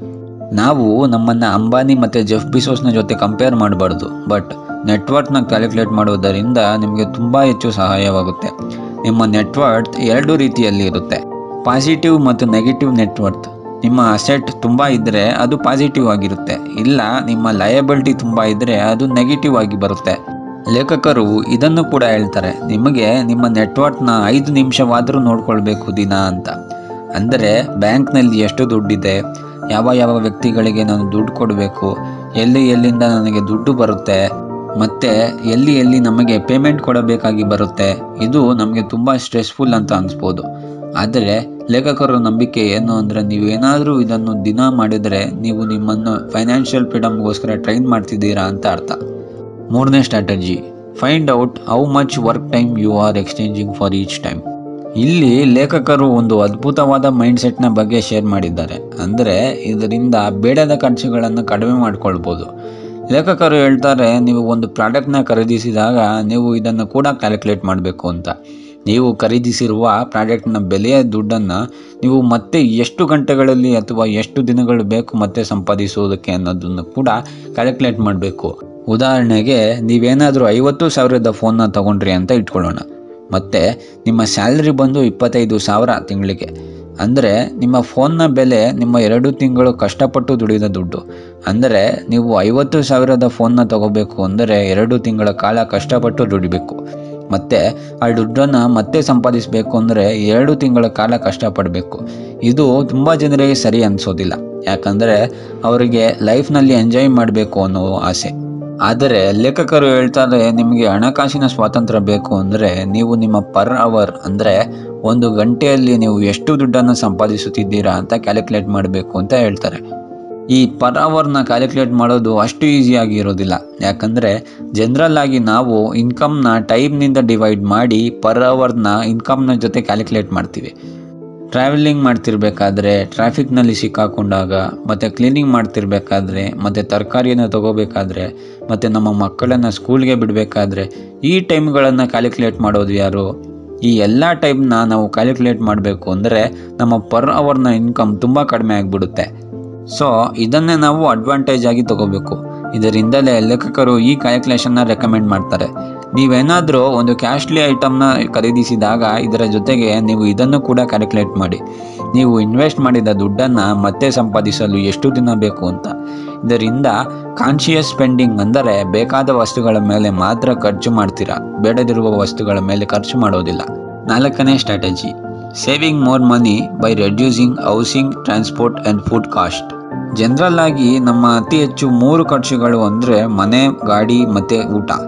ನಾವು ನಮ್ಮನ್ನು ಅಂಬಾನಿ ಮತ್ತು ಜೆಫ್ ಬಿಸೋಸ್ನ ಜೊತೆ ಕಂಪೇರ್ ಮಾಡಬಾರ್ದು, ಬಟ್ ನೆಟ್ವರ್ಕ್ನ ಕ್ಯಾಲ್ಕುಲೇಟ್ ಮಾಡೋದರಿಂದ ನಿಮಗೆ ತುಂಬ ಹೆಚ್ಚು ಸಹಾಯವಾಗುತ್ತೆ. ನಿಮ್ಮ ನೆಟ್ವರ್ತ್ ಎರಡು ರೀತಿಯಲ್ಲಿ ಇರುತ್ತೆ, ಪಾಸಿಟಿವ್ ಮತ್ತು ನೆಗೆಟಿವ್ ನೆಟ್ವರ್ತ್. ನಿಮ್ಮ ಅಸೆಟ್ ತುಂಬ ಇದ್ದರೆ ಅದು ಪಾಸಿಟಿವ್ ಆಗಿರುತ್ತೆ, ಇಲ್ಲ ನಿಮ್ಮ ಲಯಬಿಲಿಟಿ ತುಂಬ ಇದ್ದರೆ ಅದು ನೆಗೆಟಿವ್ ಆಗಿ ಬರುತ್ತೆ. ಲೇಖಕರು ಇದನ್ನು ಕೂಡ ಹೇಳ್ತಾರೆ, ನಿಮಗೆ ನಿಮ್ಮ ನೆಟ್ವರ್ಕ್ನ ಐದು ನಿಮಿಷವಾದರೂ ನೋಡ್ಕೊಳ್ಬೇಕು ದಿನ ಅಂತ. ಅಂದರೆ ಬ್ಯಾಂಕ್ನಲ್ಲಿ ಎಷ್ಟು ದುಡ್ಡಿದೆ, ಯಾವ ಯಾವ ವ್ಯಕ್ತಿಗಳಿಗೆ ನಾನು ದುಡ್ಡು ಕೊಡಬೇಕು, ಎಲ್ಲಿ ಎಲ್ಲಿಂದ ನನಗೆ ದುಡ್ಡು ಬರುತ್ತೆ ಮತ್ತು ಎಲ್ಲಿ ಎಲ್ಲಿ ನಮಗೆ ಪೇಮೆಂಟ್ ಕೊಡಬೇಕಾಗಿ ಬರುತ್ತೆ. ಇದು ನಮಗೆ ತುಂಬ ಸ್ಟ್ರೆಸ್ಫುಲ್ ಅಂತ ಅನಿಸ್ಬೋದು. ಆದರೆ ಲೇಖಕರ ನಂಬಿಕೆ ಏನು ಅಂದರೆ ನೀವೇನಾದರೂ ಇದನ್ನು ದಿನ ಮಾಡಿದರೆ ನೀವು ನಿಮ್ಮನ್ನು ಫೈನಾನ್ಷಿಯಲ್ ಫ್ರೀಡಮ್ಗೋಸ್ಕರ ಟ್ರೈನ್ ಮಾಡ್ತಿದ್ದೀರಾ ಅಂತ ಅರ್ಥ. ಮೂರನೇ strategy, find out how much work time you are exchanging for each time. ಇಲ್ಲಿ ಲೇಖಕರು ಒಂದು ಅದ್ಭುತವಾದ ಮೈಂಡ್ಸೆಟ್ನ ಬಗ್ಗೆ ಶೇರ್ ಮಾಡಿದ್ದಾರೆ. ಅಂದರೆ ಇದರಿಂದ ಬೇಡದ ಖರ್ಚುಗಳನ್ನು ಕಡಿಮೆ ಮಾಡ್ಕೊಳ್ಬೋದು. ಲೇಖಕರು ಹೇಳ್ತಾರೆ, ನೀವು ಒಂದು ಪ್ರಾಡಕ್ಟ್ನ ಖರೀದಿಸಿದಾಗ ನೀವು ಇದನ್ನು ಕೂಡ ಕ್ಯಾಲ್ಕುಲೇಟ್ ಮಾಡಬೇಕು ಅಂತ. ನೀವು ಖರೀದಿಸಿರುವ ಪ್ರಾಡಕ್ಟ್ನ ಬೆಲೆಯ ದುಡ್ಡನ್ನು ನೀವು ಮತ್ತೆ ಎಷ್ಟು ಗಂಟೆಗಳಲ್ಲಿ ಅಥವಾ ಎಷ್ಟು ದಿನಗಳು ಬೇಕು ಮತ್ತೆ ಸಂಪಾದಿಸುವುದಕ್ಕೆ ಅನ್ನೋದನ್ನು ಕೂಡ ಕ್ಯಾಲ್ಕುಲೇಟ್ ಮಾಡಬೇಕು. ಉದಾಹರಣೆಗೆ ನೀವೇನಾದರೂ ಐವತ್ತು ಸಾವಿರದ ಫೋನ್ನ ತೊಗೊಂಡ್ರಿ ಅಂತ ಇಟ್ಕೊಳ್ಳೋಣ, ಮತ್ತು ನಿಮ್ಮ ಸ್ಯಾಲ್ರಿ ಬಂದು ಇಪ್ಪತ್ತೈದು ಸಾವಿರ ತಿಂಗಳಿಗೆ. ಅಂದರೆ ನಿಮ್ಮ ಫೋನ್ನ ಬೆಲೆ ನಿಮ್ಮ ಎರಡು ತಿಂಗಳು ಕಷ್ಟಪಟ್ಟು ದುಡಿದ ದುಡ್ಡು. ಅಂದರೆ ನೀವು ಐವತ್ತು ಸಾವಿರದ ಫೋನ್ನ ತಗೋಬೇಕು ಅಂದರೆ ಎರಡು ತಿಂಗಳ ಕಾಲ ಕಷ್ಟಪಟ್ಟು ದುಡಿಬೇಕು. ಮತ್ತು ಆ ದುಡ್ಡನ್ನು ಮತ್ತೆ ಸಂಪಾದಿಸಬೇಕು ಅಂದರೆ ಎರಡು ತಿಂಗಳ ಕಾಲ ಕಷ್ಟಪಡಬೇಕು. ಇದು ತುಂಬ ಜನರಿಗೆ ಸರಿ ಅನಿಸೋದಿಲ್ಲ, ಯಾಕಂದರೆ ಅವರಿಗೆ ಲೈಫ್ನಲ್ಲಿ ಎಂಜಾಯ್ ಮಾಡಬೇಕು ಅನ್ನೋ ಆಸೆ. ಆದರೆ ಲೇಖಕರು ಹೇಳ್ತಾರೆ, ನಿಮಗೆ ಹಣಕಾಸಿನ ಸ್ವಾತಂತ್ರ್ಯ ಬೇಕು ಅಂದರೆ ನೀವು ನಿಮ್ಮ ಪರ್ ಅವರ್ ಅಂದರೆ ಒಂದು ಗಂಟೆಯಲ್ಲಿ ನೀವು ಎಷ್ಟು ದುಡ್ಡನ್ನು ಸಂಪಾದಿಸುತ್ತಿದ್ದೀರಾ ಅಂತ ಕ್ಯಾಲ್ಕುಲೇಟ್ ಮಾಡಬೇಕು ಅಂತ ಹೇಳ್ತಾರೆ. ಈ ಪರ್ ಅವರ್ನ ಕ್ಯಾಲ್ಕುಲೇಟ್ ಮಾಡೋದು ಅಷ್ಟು ಈಸಿಯಾಗಿ ಇರೋದಿಲ್ಲ, ಯಾಕಂದರೆ ಜನರಲ್ ಆಗಿ ನಾವು ಇನ್ಕಮ್ನ ಟೈಮ್ನಿಂದ ಡಿವೈಡ್ ಮಾಡಿ ಪರ್ ಅವರ್ನ ಇನ್ಕಮ್ನ ಜೊತೆ ಕ್ಯಾಲ್ಕುಲೇಟ್ ಮಾಡ್ತೀವಿ. ಟ್ರಾವೆಲಿಂಗ್ ಮಾಡ್ತಿರ್ಬೇಕಾದ್ರೆ, ಟ್ರಾಫಿಕ್ನಲ್ಲಿ ಸಿಕ್ಕಾಕೊಂಡಾಗ, ಮತ್ತು ಕ್ಲೀನಿಂಗ್ ಮಾಡ್ತಿರ್ಬೇಕಾದ್ರೆ, ಮತ್ತು ತರಕಾರಿಯನ್ನು ತೊಗೋಬೇಕಾದ್ರೆ, ಮತ್ತು ನಮ್ಮ ಮಕ್ಕಳನ್ನು ಸ್ಕೂಲ್ಗೆ ಬಿಡಬೇಕಾದ್ರೆ ಈ ಟೈಮ್ಗಳನ್ನು ಕ್ಯಾಲ್ಕುಲೇಟ್ ಮಾಡೋದು ಯಾರು? ಈ ಎಲ್ಲ ಟೈಮ್ನ ನಾವು ಕ್ಯಾಲ್ಕುಲೇಟ್ ಮಾಡಬೇಕು ಅಂದರೆ ನಮ್ಮ ಪರ್ ಅವರ್ನ ಇನ್ಕಮ್ ತುಂಬ ಕಡಿಮೆ ಆಗಿಬಿಡುತ್ತೆ. ಸೊ ಇದನ್ನೇ ನಾವು ಅಡ್ವಾಂಟೇಜ್ ಆಗಿ ತೊಗೋಬೇಕು. ಇದರಿಂದಲೇ ಲೇಖಕರು ಈ ಕ್ಯಾಲ್ಕುಲೇಷನ್ನ ರೆಕಮೆಂಡ್ ಮಾಡ್ತಾರೆ. ನೀವೇನಾದರೂ ಒಂದು ಕ್ಯಾಶ್ಲಿ ಐಟಮ್ನ ಖರೀದಿಸಿದಾಗ ಇದರ ಜೊತೆಗೆ ನೀವು ಇದನ್ನು ಕೂಡ ಕ್ಯಾಲ್ಕುಲೇಟ್ ಮಾಡಿ. ನೀವು ಇನ್ವೆಸ್ಟ್ ಮಾಡಿದ ದುಡ್ಡನ್ನು ಮತ್ತೆ ಸಂಪಾದಿಸಲು ಎಷ್ಟು ದಿನ ಬೇಕು ಅಂತ. ಇದರಿಂದ ಕಾನ್ಷಿಯಸ್ ಸ್ಪೆಂಡಿಂಗ್ ಅಂದರೆ ಬೇಕಾದ ವಸ್ತುಗಳ ಮೇಲೆ ಮಾತ್ರ ಖರ್ಚು ಮಾಡ್ತೀರಾ, ಬೇಡದಿರುವ ವಸ್ತುಗಳ ಮೇಲೆ ಖರ್ಚು ಮಾಡೋದಿಲ್ಲ. ನಾಲ್ಕನೇ strategy, saving more money by reducing housing, transport and food cost. General ಆಗಿ ನಮ್ಮ ಅತಿ ಹೆಚ್ಚು ಮೂರು ಖರ್ಚುಗಳು ಅಂದರೆ ಮನೆ, ಗಾಡಿ ಮತ್ತು ಊಟ.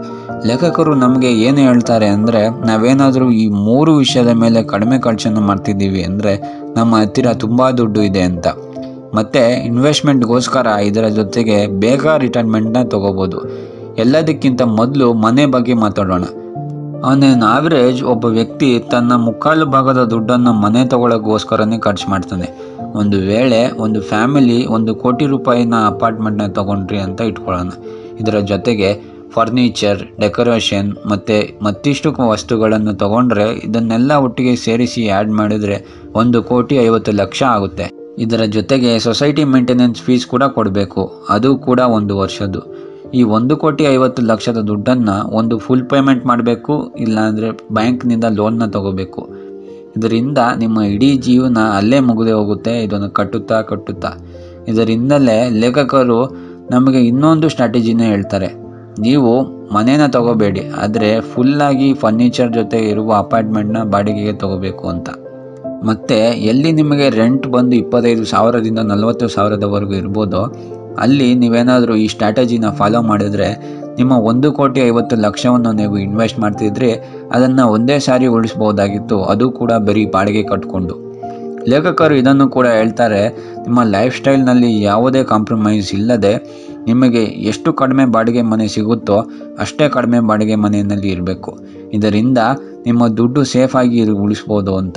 ಲೇಖಕರು ನಮಗೆ ಏನು ಹೇಳ್ತಾರೆ ಅಂದರೆ, ನಾವೇನಾದರೂ ಈ ಮೂರು ವಿಷಯದ ಮೇಲೆ ಕಡಿಮೆ ಖರ್ಚನ್ನು ಮಾಡ್ತಿದ್ದೀವಿ ಅಂದರೆ ನಮ್ಮ ಹತ್ತಿರ ತುಂಬ ದುಡ್ಡು ಇದೆ ಅಂತ. ಮತ್ತು ಇನ್ವೆಸ್ಟ್ಮೆಂಟ್ಗೋಸ್ಕರ ಇದರ ಜೊತೆಗೆ ಬೇಗ ರಿಟೈರ್ಮೆಂಟ್ನ ತೊಗೋಬೋದು. ಎಲ್ಲದಕ್ಕಿಂತ ಮೊದಲು ಮನೆ ಬಗ್ಗೆ ಮಾತಾಡೋಣ. ಆನ್ ಆನ್ ಆವ್ರೇಜ್ ಒಬ್ಬ ವ್ಯಕ್ತಿ ತನ್ನ ಮುಕ್ಕಾಲು ಭಾಗದ ದುಡ್ಡನ್ನು ಮನೆ ತಗೊಳ್ಳೋಕ್ಕೋಸ್ಕರನೇ ಖರ್ಚು ಮಾಡ್ತಾನೆ. ಒಂದು ವೇಳೆ ಒಂದು ಫ್ಯಾಮಿಲಿ ಒಂದು ಕೋಟಿ ರೂಪಾಯಿನ ಅಪಾರ್ಟ್ಮೆಂಟ್ನ ತೊಗೊಂಡ್ರಿ ಅಂತ ಇಟ್ಕೊಳ್ಳೋಣ. ಇದರ ಜೊತೆಗೆ ಫರ್ನಿಚರ್, ಡೆಕೋರೇಷನ್ ಮತ್ತು ಮತ್ತಿಷ್ಟು ವಸ್ತುಗಳನ್ನು ತೊಗೊಂಡ್ರೆ ಇದನ್ನೆಲ್ಲ ಒಟ್ಟಿಗೆ ಸೇರಿಸಿ ಆ್ಯಡ್ ಮಾಡಿದರೆ ಒಂದು ಕೋಟಿ ಐವತ್ತು ಲಕ್ಷ ಆಗುತ್ತೆ. ಇದರ ಜೊತೆಗೆ ಸೊಸೈಟಿ ಮೇಂಟೆನೆನ್ಸ್ ಫೀಸ್ ಕೂಡ ಕೊಡಬೇಕು, ಅದು ಕೂಡ ಒಂದು ವರ್ಷದ್ದು. ಈ ಒಂದು ಕೋಟಿ ಐವತ್ತು ಲಕ್ಷದ ದುಡ್ಡನ್ನು ಒಂದು ಫುಲ್ ಪೇಮೆಂಟ್ ಮಾಡಬೇಕು, ಇಲ್ಲಾಂದರೆ ಬ್ಯಾಂಕ್ನಿಂದ ಲೋನ್ನ ತಗೋಬೇಕು. ಇದರಿಂದ ನಿಮ್ಮ ಇಡೀ ಜೀವನ ಅಲ್ಲೇ ಮುಗಿದೇ ಹೋಗುತ್ತೆ, ಇದನ್ನು ಕಟ್ಟುತ್ತಾ ಕಟ್ಟುತ್ತಾ. ಇದರಿಂದಲೇ ಲೇಖಕರು ನಮಗೆ ಇನ್ನೊಂದು ಸ್ಟ್ರಾಟಜಿನೇ ಹೇಳ್ತಾರೆ. ನೀವು ಮನೇನ ತಗೋಬೇಡಿ, ಆದರೆ ಫುಲ್ಲಾಗಿ ಫರ್ನಿಚರ್ ಜೊತೆ ಇರುವ ಅಪಾರ್ಟ್ಮೆಂಟ್ನ ಬಾಡಿಗೆಗೆ ತಗೋಬೇಕು ಅಂತ. ಮತ್ತು ಎಲ್ಲಿ ನಿಮಗೆ ರೆಂಟ್ ಬಂದು ಇಪ್ಪತ್ತೈದು ಸಾವಿರದಿಂದ ನಲವತ್ತು ಸಾವಿರದವರೆಗೂ ಇರ್ಬೋದೋ ಅಲ್ಲಿ ನೀವೇನಾದರೂ ಈ ಸ್ಟ್ರಾಟಜಿನ ಫಾಲೋ ಮಾಡಿದರೆ ನಿಮ್ಮ ಒಂದು ಕೋಟಿ ಐವತ್ತು ಲಕ್ಷವನ್ನು ನೀವು ಇನ್ವೆಸ್ಟ್ ಮಾಡ್ತಿದ್ರೆ ಅದನ್ನು ಒಂದೇ ಸಾರಿ ಉಳಿಸ್ಬೋದಾಗಿತ್ತು, ಅದು ಕೂಡ ಬರೀ ಬಾಡಿಗೆ ಕಟ್ಕೊಂಡು. ಲೇಖಕರು ಇದನ್ನು ಕೂಡ ಹೇಳ್ತಾರೆ, ನಿಮ್ಮ ಲೈಫ್ ಸ್ಟೈಲ್ನಲ್ಲಿ ಯಾವುದೇ ಕಾಂಪ್ರಮೈಸ್ ಇಲ್ಲದೆ ನಿಮಗೆ ಎಷ್ಟು ಕಡಿಮೆ ಬಾಡಿಗೆ ಮನೆ ಸಿಗುತ್ತೋ ಅಷ್ಟೇ ಕಡಿಮೆ ಬಾಡಿಗೆ ಮನೆಯಲ್ಲಿ ಇರಬೇಕು. ಇದರಿಂದ ನಿಮ್ಮ ದುಡ್ಡು ಸೇಫಾಗಿ ಉಳಿಸ್ಬೋದು ಅಂತ.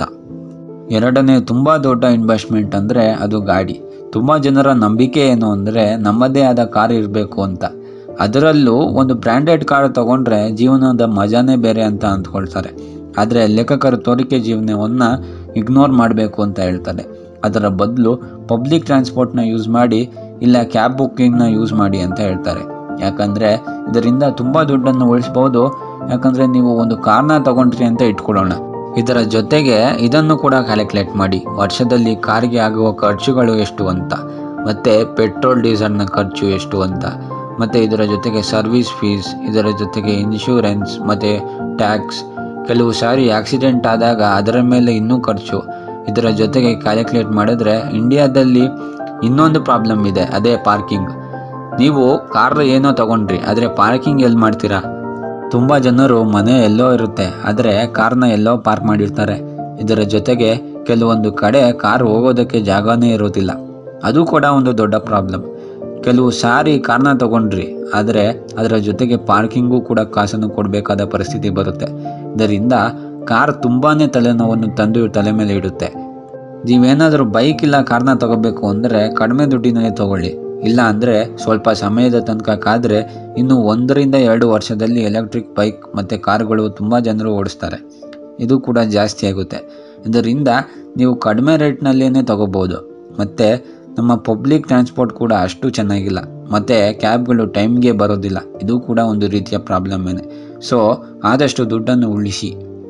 ಎರಡನೇ ತುಂಬ ದೊಡ್ಡ ಇನ್ವೆಸ್ಟ್ಮೆಂಟ್ ಅಂದರೆ ಅದು ಗಾಡಿ. ತುಂಬ ಜನರ ನಂಬಿಕೆ ಏನು ಅಂದರೆ ನಮ್ಮದೇ ಆದ ಕಾರ್ ಇರಬೇಕು ಅಂತ. ಅದರಲ್ಲೂ ಒಂದು ಬ್ರ್ಯಾಂಡೆಡ್ ಕಾರ್ ತೊಗೊಂಡ್ರೆ ಜೀವನದ ಮಜಾನೇ ಬೇರೆ ಅಂತ ಅಂದ್ಕೊಳ್ತಾರೆ. ಆದರೆ ಲೇಖಕರು ತೋರಿಕೆ ಜೀವನವನ್ನು ಇಗ್ನೋರ್ ಮಾಡಬೇಕು ಅಂತ ಹೇಳ್ತಾರೆ. ಅದರ ಬದಲು ಪಬ್ಲಿಕ್ ಟ್ರಾನ್ಸ್ಪೋರ್ಟ್ನ ಯೂಸ್ ಮಾಡಿ, ಇಲ್ಲ ಕ್ಯಾಬ್ ಬುಕ್ಕಿಂಗ್ನ ಯೂಸ್ ಮಾಡಿ ಅಂತ ಹೇಳ್ತಾರೆ. ಯಾಕಂದರೆ ಇದರಿಂದ ತುಂಬ ದುಡ್ಡನ್ನು ಉಳಿಸ್ಬೋದು. ಯಾಕಂದರೆ ನೀವು ಒಂದು ಕಾರ್ನ ತೊಗೊಂಡ್ರಿ ಅಂತ ಇಟ್ಕೊಳ್ಳೋಣ. ಇದರ ಜೊತೆಗೆ ಇದನ್ನು ಕೂಡ ಕ್ಯಾಲ್ಕುಲೇಟ್ ಮಾಡಿ, ವರ್ಷದಲ್ಲಿ ಕಾರಿಗೆ ಆಗುವ ಖರ್ಚುಗಳು ಎಷ್ಟು ಅಂತ, ಮತ್ತು ಪೆಟ್ರೋಲ್ ಡೀಸೆಲ್ನ ಖರ್ಚು ಎಷ್ಟು ಅಂತ, ಮತ್ತು ಇದರ ಜೊತೆಗೆ ಸರ್ವಿಸ್ ಫೀಸ್, ಇದರ ಜೊತೆಗೆ ಇನ್ಶೂರೆನ್ಸ್ ಮತ್ತು ಟ್ಯಾಕ್ಸ್. ಕೆಲವು ಸಾರಿ ಆಕ್ಸಿಡೆಂಟ್ ಆದಾಗ ಅದರ ಮೇಲೆ ಇನ್ನೂ ಖರ್ಚು. ಇದರ ಜೊತೆಗೆ ಕ್ಯಾಲ್ಕುಲೇಟ್ ಮಾಡಿದ್ರೆ ಇಂಡಿಯಾದಲ್ಲಿ ಇನ್ನೊಂದು ಪ್ರಾಬ್ಲಮ್ ಇದೆ, ಅದೇ ಪಾರ್ಕಿಂಗ್. ನೀವು ಕಾರ್ ಏನೋ ತೊಗೊಂಡ್ರಿ, ಆದರೆ ಪಾರ್ಕಿಂಗ್ ಎಲ್ಲಿ ಮಾಡ್ತೀರಾ? ತುಂಬ ಜನರು ಮನೆ ಎಲ್ಲೋ ಇರುತ್ತೆ, ಆದರೆ ಕಾರ್ನ ಎಲ್ಲೋ ಪಾರ್ಕ್ ಮಾಡಿರ್ತಾರೆ. ಇದರ ಜೊತೆಗೆ ಕೆಲವೊಂದು ಕಡೆ ಕಾರ್ ಹೋಗೋದಕ್ಕೆ ಜಾಗನೇ ಇರೋದಿಲ್ಲ, ಅದು ಕೂಡ ಒಂದು ದೊಡ್ಡ ಪ್ರಾಬ್ಲಮ್. ಕೆಲವು ಸಾರಿ ಕಾರ್ನ ತೊಗೊಂಡ್ರಿ, ಆದರೆ ಅದರ ಜೊತೆಗೆ ಪಾರ್ಕಿಂಗೂ ಕೂಡ ಕಾಸನ್ನು ಕೊಡಬೇಕಾದ ಪರಿಸ್ಥಿತಿ ಬರುತ್ತೆ. ಇದರಿಂದ ಕಾರ್ ತುಂಬಾ ತಲೆನೋವನ್ನು ತಂದು ತಲೆ ಮೇಲೆ ಇಡುತ್ತೆ. ನೀವೇನಾದರೂ ಬೈಕ್ ಇಲ್ಲ ಕಾರ್ನ ತಗೋಬೇಕು ಅಂದರೆ ಕಡಿಮೆ ದುಡ್ಡಿನಲ್ಲಿ ತೊಗೊಳ್ಳಿ. ಇಲ್ಲ ಅಂದರೆ ಸ್ವಲ್ಪ ಸಮಯದ ತನಕ ಕಾದರೆ ಇನ್ನು ಒಂದರಿಂದ ಎರಡು ವರ್ಷದಲ್ಲಿ ಎಲೆಕ್ಟ್ರಿಕ್ ಬೈಕ್ ಮತ್ತು ಕಾರುಗಳು ತುಂಬ ಜನರು ಓಡಿಸ್ತಾರೆ. ಇದು ಕೂಡ ಜಾಸ್ತಿ ಆಗುತ್ತೆ. ಇದರಿಂದ ನೀವು ಕಡಿಮೆ ರೇಟ್ನಲ್ಲೇ ತಗೋಬೋದು. ಮತ್ತು ನಮ್ಮ ಪಬ್ಲಿಕ್ ಟ್ರಾನ್ಸ್ಪೋರ್ಟ್ ಕೂಡ ಅಷ್ಟು ಚೆನ್ನಾಗಿಲ್ಲ, ಮತ್ತು ಕ್ಯಾಬ್ಗಳು ಟೈಮ್ಗೆ ಬರೋದಿಲ್ಲ. ಇದು ಕೂಡ ಒಂದು ರೀತಿಯ ಪ್ರಾಬ್ಲಮ್ಮೇನೆ. ಸೊ ಆದಷ್ಟು ದುಡ್ಡನ್ನು ಉಳಿಸಿ.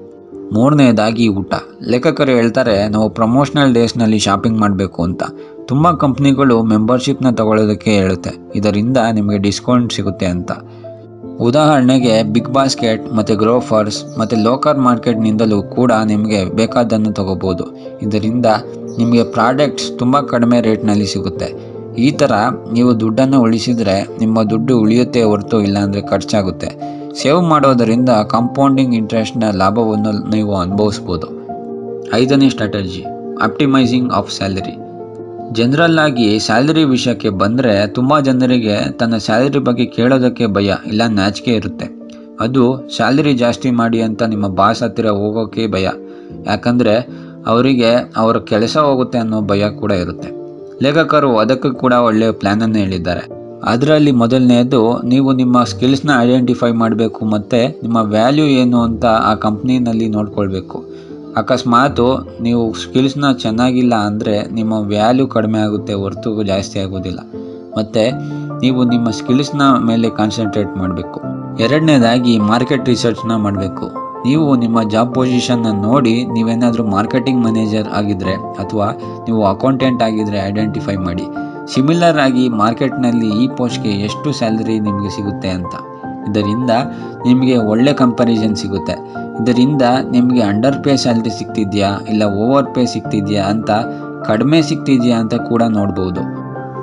ಮೂರನೇದಾಗಿ ಊಟ. ಲೇಖಕರು ಹೇಳ್ತಾರೆ, ನಾವು ಪ್ರಮೋಷನಲ್ ಡೇಸ್ನಲ್ಲಿ ಶಾಪಿಂಗ್ ಮಾಡಬೇಕು ಅಂತ. ತುಂಬ ಕಂಪ್ನಿಗಳು ಮೆಂಬರ್ಶಿಪ್ನ ತಗೊಳ್ಳೋದಕ್ಕೆ ಹೇಳುತ್ತೆ, ಇದರಿಂದ ನಿಮಗೆ ಡಿಸ್ಕೌಂಟ್ ಸಿಗುತ್ತೆ ಅಂತ. ಉದಾಹರಣೆಗೆ ಬಿಗ್ ಬಾಸ್ಕೆಟ್ ಮತ್ತು ಗ್ರೋಫರ್ಸ್ ಮತ್ತು ಲೋಕಲ್ ಮಾರ್ಕೆಟ್ನಿಂದಲೂ ಕೂಡ ನಿಮಗೆ ಬೇಕಾದ್ದನ್ನು ತಗೋಬೋದು. ಇದರಿಂದ ನಿಮಗೆ ಪ್ರಾಡಕ್ಟ್ಸ್ ತುಂಬ ಕಡಿಮೆ ರೇಟ್ನಲ್ಲಿ ಸಿಗುತ್ತೆ. ಈ ಥರ ನೀವು ದುಡ್ಡನ್ನು ಉಳಿಸಿದರೆ ನಿಮ್ಮ ದುಡ್ಡು ಉಳಿಯುತ್ತೆ ಹೊರತು ಇಲ್ಲಾಂದರೆ ಖರ್ಚಾಗುತ್ತೆ. ಸೇವ್ ಮಾಡೋದರಿಂದ ಕಾಂಪೌಂಡಿಂಗ್ ಇಂಟ್ರೆಸ್ಟ್ನ ಲಾಭವನ್ನು ನೀವು ಅನುಭವಿಸ್ಬೋದು. ಐದನೇ strategy, optimising of salary. General ಆಗಿ ಸ್ಯಾಲರಿ ವಿಷಯಕ್ಕೆ ಬಂದರೆ ತುಂಬ ಜನರಿಗೆ ತನ್ನ ಸ್ಯಾಲರಿ ಬಗ್ಗೆ ಕೇಳೋದಕ್ಕೆ ಭಯ, ಇಲ್ಲ ನಾಚಿಕೆ ಇರುತ್ತೆ. ಅದು ಸ್ಯಾಲರಿ ಜಾಸ್ತಿ ಮಾಡಿ ಅಂತ ನಿಮ್ಮ ಬಾಸ್ ಹತ್ತಿರ ಹೋಗೋಕ್ಕೆ ಭಯ, ಯಾಕಂದರೆ ಅವರಿಗೆ ಅವರ ಕೆಲಸ ಹೋಗುತ್ತೆ ಅನ್ನೋ ಭಯ ಕೂಡ ಇರುತ್ತೆ. ಲೇಖಕರು ಅದಕ್ಕೂ ಕೂಡ ಒಳ್ಳೆಯ ಪ್ಲ್ಯಾನನ್ನು ಹೇಳಿದ್ದಾರೆ. ಅದರಲ್ಲಿ ಮೊದಲನೆಯದು, ನೀವು ನಿಮ್ಮ ಸ್ಕಿಲ್ಸ್ನ ಐಡೆಂಟಿಫೈ ಮಾಡಬೇಕು ಮತ್ತು ನಿಮ್ಮ ವ್ಯಾಲ್ಯೂ ಏನು ಅಂತ ಆ ಕಂಪ್ನಿನಲ್ಲಿ ನೋಡ್ಕೊಳ್ಬೇಕು. ಅಕಸ್ಮಾತು ನೀವು ಸ್ಕಿಲ್ಸ್ನ ಚೆನ್ನಾಗಿಲ್ಲ ಅಂದರೆ ನಿಮ್ಮ ವ್ಯಾಲ್ಯೂ ಕಡಿಮೆ ಆಗುತ್ತೆ ಹೊರತು ಜಾಸ್ತಿ ಆಗೋದಿಲ್ಲ. ಮತ್ತು ನೀವು ನಿಮ್ಮ ಸ್ಕಿಲ್ಸ್ನ ಮೇಲೆ ಕಾನ್ಸಂಟ್ರೇಟ್ ಮಾಡಬೇಕು. ಎರಡನೇದಾಗಿ ಮಾರ್ಕೆಟ್ ರಿಸರ್ಚ್ನ ಮಾಡಬೇಕು. ನೀವು ನಿಮ್ಮ ಜಾಬ್ ಪೊಸಿಷನ್ನ ನೋಡಿ, ನೀವೇನಾದರೂ ಮಾರ್ಕೆಟಿಂಗ್ ಮ್ಯಾನೇಜರ್ ಆಗಿದ್ದರೆ ಅಥವಾ ನೀವು ಅಕೌಂಟೆಂಟ್ ಆಗಿದ್ದರೆ ಐಡೆಂಟಿಫೈ ಮಾಡಿ. ಸಿಮಿಲರ್ ಆಗಿ ಮಾರ್ಕೆಟ್ನಲ್ಲಿ ಈ ಪೋಸ್ಟ್ಗೆ ಎಷ್ಟು ಸ್ಯಾಲರಿ ನಿಮಗೆ ಸಿಗುತ್ತೆ ಅಂತ. ಇದರಿಂದ ನಿಮಗೆ ಒಳ್ಳೆ ಕಂಪ್ಯಾರಿಸನ್ ಸಿಗುತ್ತೆ. ಇದರಿಂದ ನಿಮಗೆ ಅಂಡರ್ ಪೇ ಸ್ಯಾಲ್ರಿ ಸಿಗ್ತಿದೆಯಾ ಇಲ್ಲ ಓವರ್ ಪೇ ಸಿಗ್ತಿದೆಯಾ ಅಂತ, ಕಡಿಮೆ ಸಿಗ್ತಿದೆಯಾ ಅಂತ ಕೂಡ ನೋಡ್ಬೋದು.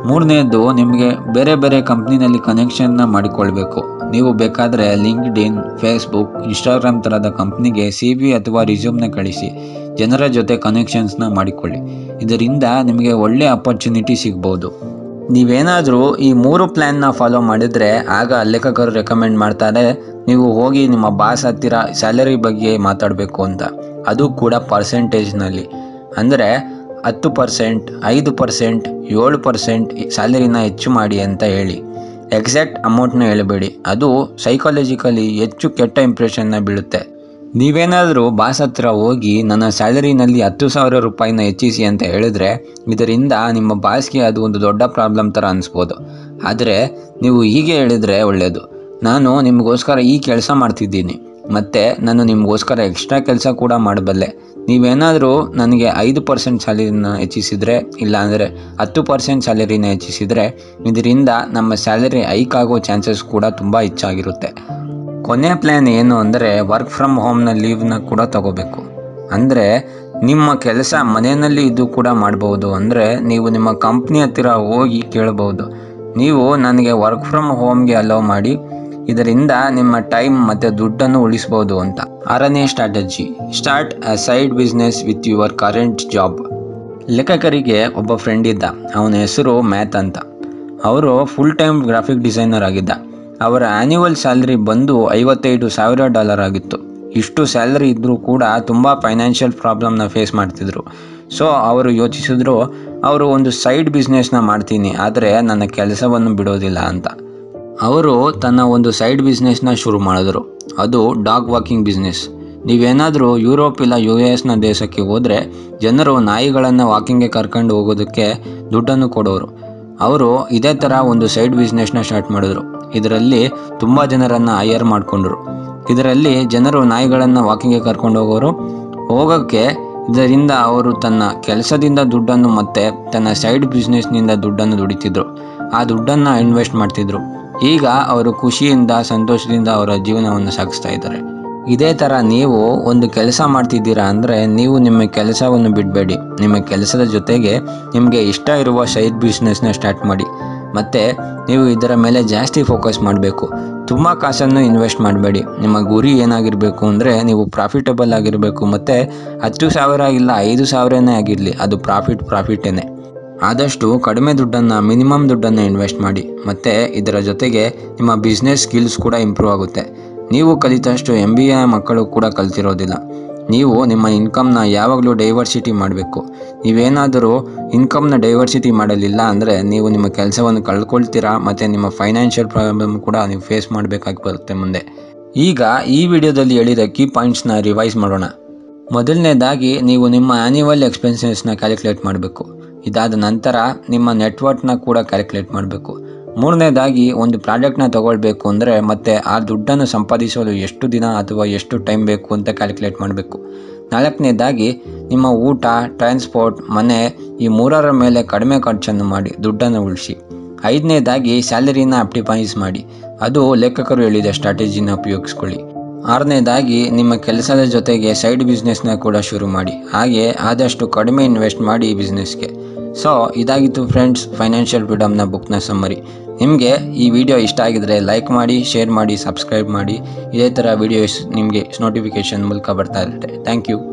ಮೂರನೇದು, ನಿಮಗೆ ಬೇರೆ ಬೇರೆ ಕಂಪ್ನಿನಲ್ಲಿ ಕನೆಕ್ಷನ್ನ ಮಾಡಿಕೊಳ್ಬೇಕು. ನೀವು ಬೇಕಾದರೆ ಲಿಂಕ್ಡ್ ಇನ್, ಫೇಸ್ಬುಕ್, ಇನ್ಸ್ಟಾಗ್ರಾಮ್ ಥರದ ಕಂಪ್ನಿಗೆ ಸಿ ವಿ ಅಥವಾ ರಿಸ್ಯೂಮ್ನ ಕಳಿಸಿ ಜನರ ಜೊತೆ ಕನೆಕ್ಷನ್ಸ್ನ ಮಾಡಿಕೊಳ್ಳಿ. ಇದರಿಂದ ನಿಮಗೆ ಒಳ್ಳೆಯ ಅಪರ್ಚುನಿಟಿ ಸಿಗ್ಬೋದು. ನೀವೇನಾದರೂ ಈ ಮೂರು ಪ್ಲ್ಯಾನ್ನ ಫಾಲೋ ಮಾಡಿದರೆ ಆಗ ಲೇಖಕರು ರೆಕಮೆಂಡ್ ಮಾಡ್ತಾರೆ ನೀವು ಹೋಗಿ ನಿಮ್ಮ ಬಾಸ್ ಹತ್ತಿರ ಸ್ಯಾಲರಿ ಬಗ್ಗೆ ಮಾತಾಡಬೇಕು ಅಂತ, ಅದು ಕೂಡ ಪರ್ಸೆಂಟೇಜ್ನಲ್ಲಿ. ಅಂದರೆ ಹತ್ತು ಪರ್ಸೆಂಟ್, ಐದು ಪರ್ಸೆಂಟ್, ಏಳು ಪರ್ಸೆಂಟ್ ಸ್ಯಾಲರಿನ ಹೆಚ್ಚು ಮಾಡಿ ಅಂತ ಹೇಳಿ. ಎಕ್ಸಾಕ್ಟ್ ಅಮೌಂಟ್ನ ಹೇಳಬೇಡಿ, ಅದು ಸೈಕಾಲಜಿಕಲಿ ಹೆಚ್ಚು ಕೆಟ್ಟ ಇಂಪ್ರೆಷನ್ನ ಬೀಳುತ್ತೆ. ನೀವೇನಾದರೂ ಬಾಸ್ ಹತ್ರ ಹೋಗಿ ನನ್ನ ಸ್ಯಾಲರಿನಲ್ಲಿ ಹತ್ತು ಸಾವಿರ ರೂಪಾಯಿನ ಹೆಚ್ಚಿಸಿ ಅಂತ ಹೇಳಿದ್ರೆ ಇದರಿಂದ ನಿಮ್ಮ ಬಾಸ್ಗೆ ಅದು ಒಂದು ದೊಡ್ಡ ಪ್ರಾಬ್ಲಮ್ ಥರ ಅನಿಸ್ಬೋದು. ಆದರೆ ನೀವು ಹೀಗೆ ಹೇಳಿದರೆ ಒಳ್ಳೆಯದು, ನಾನು ನಿಮಗೋಸ್ಕರ ಈ ಕೆಲಸ ಮಾಡ್ತಿದ್ದೀನಿ ಮತ್ತು ನಾನು ನಿಮಗೋಸ್ಕರ ಎಕ್ಸ್ಟ್ರಾ ಕೆಲಸ ಕೂಡ ಮಾಡಬಲ್ಲೆ. ನೀವೇನಾದರೂ ನನಗೆ ಐದು ಪರ್ಸೆಂಟ್ ಸ್ಯಾಲರಿನ ಹೆಚ್ಚಿಸಿದರೆ ಇಲ್ಲಾಂದರೆ ಹತ್ತು ಪರ್ಸೆಂಟ್ ಸ್ಯಾಲರಿನ ಹೆಚ್ಚಿಸಿದರೆ ಇದರಿಂದ ನಮ್ಮ ಸ್ಯಾಲರಿ ಹೈಕ್ ಆಗೋ ಚಾನ್ಸಸ್ ಕೂಡ ತುಂಬ ಹೆಚ್ಚಾಗಿರುತ್ತೆ. ಕೊನೆ ಪ್ಲ್ಯಾನ್ ಏನು ಅಂದರೆ ವರ್ಕ್ ಫ್ರಮ್ ಹೋಮ್ನ ಲೀವ್ನ ಕೂಡ ತಗೋಬೇಕು. ಅಂದರೆ ನಿಮ್ಮ ಕೆಲಸ ಮನೆಯಲ್ಲಿ ಇದು ಕೂಡ ಮಾಡ್ಬೋದು. ಅಂದರೆ ನೀವು ನಿಮ್ಮ ಕಂಪ್ನಿ ಹತ್ತಿರ ಹೋಗಿ ಕೇಳ್ಬೋದು, ನೀವು ನನಗೆ ವರ್ಕ್ ಫ್ರಮ್ ಹೋಮ್ಗೆ ಅಲೋ ಮಾಡಿ, ಇದರಿಂದ ನಿಮ್ಮ ಟೈಮ್ ಮತ್ತು ದುಡ್ಡನ್ನು ಉಳಿಸ್ಬೋದು ಅಂತ. ಆರನೇ strategy, start a side business with your current job. ಲೇಖಕರಿಗೆ ಒಬ್ಬ ಫ್ರೆಂಡ್ ಇದ್ದ, ಅವನ ಹೆಸರು ಮ್ಯಾಥ್ ಅಂತ. ಅವರು ಫುಲ್ ಟೈಮ್ ಗ್ರಾಫಿಕ್ ಡಿಸೈನರ್ ಆಗಿದ್ದ. ಅವರ ಆ್ಯನ್ಯುವಲ್ ಸ್ಯಾಲ್ರಿ ಬಂದು ಐವತ್ತೈದು ಸಾವಿರ ಡಾಲರ್ ಆಗಿತ್ತು. ಇಷ್ಟು ಸ್ಯಾಲ್ರಿ ಇದ್ದರೂ ಕೂಡ ತುಂಬ ಫೈನಾನ್ಷಿಯಲ್ ಪ್ರಾಬ್ಲಮ್ನ ಫೇಸ್ ಮಾಡ್ತಿದ್ರು. ಸೊ ಅವರು ಯೋಚಿಸಿದ್ರು, ಅವರು ಒಂದು ಸೈಡ್ ಬಿಸ್ನೆಸ್ನ ಮಾಡ್ತೀನಿ, ಆದರೆ ನನ್ನ ಕೆಲಸವನ್ನು ಬಿಡೋದಿಲ್ಲ ಅಂತ. ಅವರು ತನ್ನ ಒಂದು ಸೈಡ್ ಬಿಸ್ನೆಸ್ನ ಶುರು ಮಾಡಿದ್ರು. ಅದು ಡಾಗ್ ವಾಕಿಂಗ್ ಬಿಸ್ನೆಸ್. ನೀವೇನಾದರೂ ಯುರೋಪ್ ಇಲ್ಲ ಯು ಎಸ್ನ ದೇಶಕ್ಕೆ ಹೋದರೆ ಜನರು ನಾಯಿಗಳನ್ನು ವಾಕಿಂಗ್ಗೆ ಕರ್ಕೊಂಡು ಹೋಗೋದಕ್ಕೆ ದುಡ್ಡನ್ನು ಕೊಡೋರು. ಅವರು ಇದೇ ಥರ ಒಂದು ಸೈಡ್ ಬಿಸ್ನೆಸ್ನ ಸ್ಟಾರ್ಟ್ ಮಾಡಿದ್ರು. ಇದರಲ್ಲಿ ತುಂಬ ಜನರನ್ನು ಹೈಯರ್ ಮಾಡಿಕೊಂಡ್ರು. ಇದರಲ್ಲಿ ಜನರು ನಾಯಿಗಳನ್ನು ವಾಕಿಂಗ್ಗೆ ಕರ್ಕೊಂಡು ಹೋಗೋರು. ಹೋಗೋಕ್ಕೆ ಇದರಿಂದ ಅವರು ತನ್ನ ಕೆಲಸದಿಂದ ದುಡ್ಡನ್ನು ಮತ್ತು ತನ್ನ ಸೈಡ್ ಬಿಸ್ನೆಸ್ನಿಂದ ದುಡ್ಡನ್ನು ದುಡಿತಿದ್ರು. ಆ ದುಡ್ಡನ್ನು ಇನ್ವೆಸ್ಟ್ ಮಾಡ್ತಿದ್ರು. ಈಗ ಅವರು ಖುಷಿಯಿಂದ ಸಂತೋಷದಿಂದ ಅವರ ಜೀವನವನ್ನು ಸಾಗಿಸ್ತಾ ಇದ್ದಾರೆ. ಇದೇ ಥರ ನೀವು ಒಂದು ಕೆಲಸ ಮಾಡ್ತಿದ್ದೀರಾ ಅಂದರೆ ನೀವು ನಿಮ್ಮ ಕೆಲಸವನ್ನು ಬಿಡಬೇಡಿ. ನಿಮ್ಮ ಕೆಲಸದ ಜೊತೆಗೆ ನಿಮಗೆ ಇಷ್ಟ ಇರುವ ಸೈಡ್ ಬಿಸ್ನೆಸ್ನ ಸ್ಟಾರ್ಟ್ ಮಾಡಿ. ಮತ್ತು ನೀವು ಇದರ ಮೇಲೆ ಜಾಸ್ತಿ ಫೋಕಸ್ ಮಾಡಬೇಕು. ತುಂಬ ಕಾಸನ್ನು ಇನ್ವೆಸ್ಟ್ ಮಾಡಬೇಡಿ. ನಿಮ್ಮ ಗುರಿ ಏನಾಗಿರಬೇಕು ಅಂದರೆ ನೀವು ಪ್ರಾಫಿಟಬಲ್ ಆಗಿರಬೇಕು. ಮತ್ತು ಹತ್ತು ಸಾವಿರ ಇಲ್ಲ ಐದು ಸಾವಿರನೇ ಆಗಿರಲಿ, ಅದು ಪ್ರಾಫಿಟ್ ಪ್ರಾಫಿಟೇನೆ. ಆದಷ್ಟು ಕಡಿಮೆ ದುಡ್ಡನ್ನು, ಮಿನಿಮಮ್ ದುಡ್ಡನ್ನು ಇನ್ವೆಸ್ಟ್ ಮಾಡಿ. ಮತ್ತು ಇದರ ಜೊತೆಗೆ ನಿಮ್ಮ ಬಿಸ್ನೆಸ್ ಸ್ಕಿಲ್ಸ್ ಕೂಡ ಇಂಪ್ರೂವ್ ಆಗುತ್ತೆ. ನೀವು ಕಲಿತಷ್ಟು ಎಮ್ ಬಿ ಎ ಮಕ್ಕಳು ಕೂಡ ಕಲ್ತಿರೋದಿಲ್ಲ. ನೀವು ನಿಮ್ಮ ಇನ್ಕಮ್ನ ಯಾವಾಗಲೂ ಡೈವರ್ಸಿಟಿ ಮಾಡಬೇಕು. ನೀವೇನಾದರೂ ಇನ್ಕಮ್ನ ಡೈವರ್ಸಿಟಿ ಮಾಡಲಿಲ್ಲ ಅಂದರೆ ನೀವು ನಿಮ್ಮ ಕೆಲಸವನ್ನು ಕಳ್ಕೊಳ್ತೀರಾ ಮತ್ತು ನಿಮ್ಮ ಫೈನಾನ್ಷಿಯಲ್ ಪ್ರಾಬ್ಲಮ್ ಕೂಡ ನೀವು ಫೇಸ್ ಮಾಡಬೇಕಾಗಿ ಬರುತ್ತೆ ಮುಂದೆ. ಈಗ ಈ ವಿಡಿಯೋದಲ್ಲಿ ಹೇಳಿದ ಕೀ ಪಾಯಿಂಟ್ಸ್ನ ರಿವೈಸ್ ಮಾಡೋಣ. ಮೊದಲನೇದಾಗಿ ನೀವು ನಿಮ್ಮ ಆ್ಯನ್ಯುವಲ್ ಎಕ್ಸ್ಪೆನ್ಸಸ್ನ ಕ್ಯಾಲ್ಕುಲೇಟ್ ಮಾಡಬೇಕು. ಇದಾದ ನಂತರ ನಿಮ್ಮ ನೆಟ್ವರ್ಕ್ನ ಕೂಡ ಕ್ಯಾಲ್ಕುಲೇಟ್ ಮಾಡಬೇಕು. ಮೂರನೇದಾಗಿ ಒಂದು ಪ್ರಾಡಕ್ಟ್ನ ತೊಗೊಳ್ಬೇಕು ಅಂದರೆ ಮತ್ತು ಆ ದುಡ್ಡನ್ನು ಸಂಪಾದಿಸಲು ಎಷ್ಟು ದಿನ ಅಥವಾ ಎಷ್ಟು ಟೈಮ್ ಬೇಕು ಅಂತ ಕ್ಯಾಲ್ಕುಲೇಟ್ ಮಾಡಬೇಕು. ನಾಲ್ಕನೇದಾಗಿ ನಿಮ್ಮ ಊಟ, ಟ್ರಾನ್ಸ್ಪೋರ್ಟ್, ಮನೆ ಈ ಮೂರರ ಮೇಲೆ ಕಡಿಮೆ ಖರ್ಚನ್ನು ಮಾಡಿ ದುಡ್ಡನ್ನು ಉಳಿಸಿ. ಐದನೇದಾಗಿ ಸ್ಯಾಲರಿನ ಆಪ್ಟಿಮೈಸ್ ಮಾಡಿ, ಅದು ಲೇಖಕರು ಹೇಳಿದ ಸ್ಟ್ರಾಟಜಿನ ಉಪಯೋಗಿಸ್ಕೊಳ್ಳಿ. ಆರನೇದಾಗಿ ನಿಮ್ಮ ಕೆಲಸದ ಜೊತೆಗೆ ಸೈಡ್ ಬಿಸ್ನೆಸ್ನ ಕೂಡ ಶುರು ಮಾಡಿ. ಹಾಗೆ ಆದಷ್ಟು ಕಡಿಮೆ ಇನ್ವೆಸ್ಟ್ ಮಾಡಿ ಈ ಬಿಸ್ನೆಸ್ಗೆ. ಸೊ ಇದಾಗಿತ್ತು ಫ್ರೆಂಡ್ಸ್ ಫೈನಾನ್ಷಿಯಲ್ ಫ್ರೀಡಮ್ನ ಬುಕ್ನ ಸಮ್ಮರಿ. ನಿಮಗೆ ಈ ವಿಡಿಯೋ ಇಷ್ಟ ಆಗಿದರೆ ಲೈಕ್ ಮಾಡಿ, ಶೇರ್ ಮಾಡಿ, ಸಬ್ಸ್ಕ್ರೈಬ್ ಮಾಡಿ. ಇದೇ ಥರ ವಿಡಿಯೋಸ್ ನಿಮಗೆ ನೋಟಿಫಿಕೇಷನ್ ಮೂಲಕ ಬರ್ತಾ ಇರುತ್ತೆ. Thank you.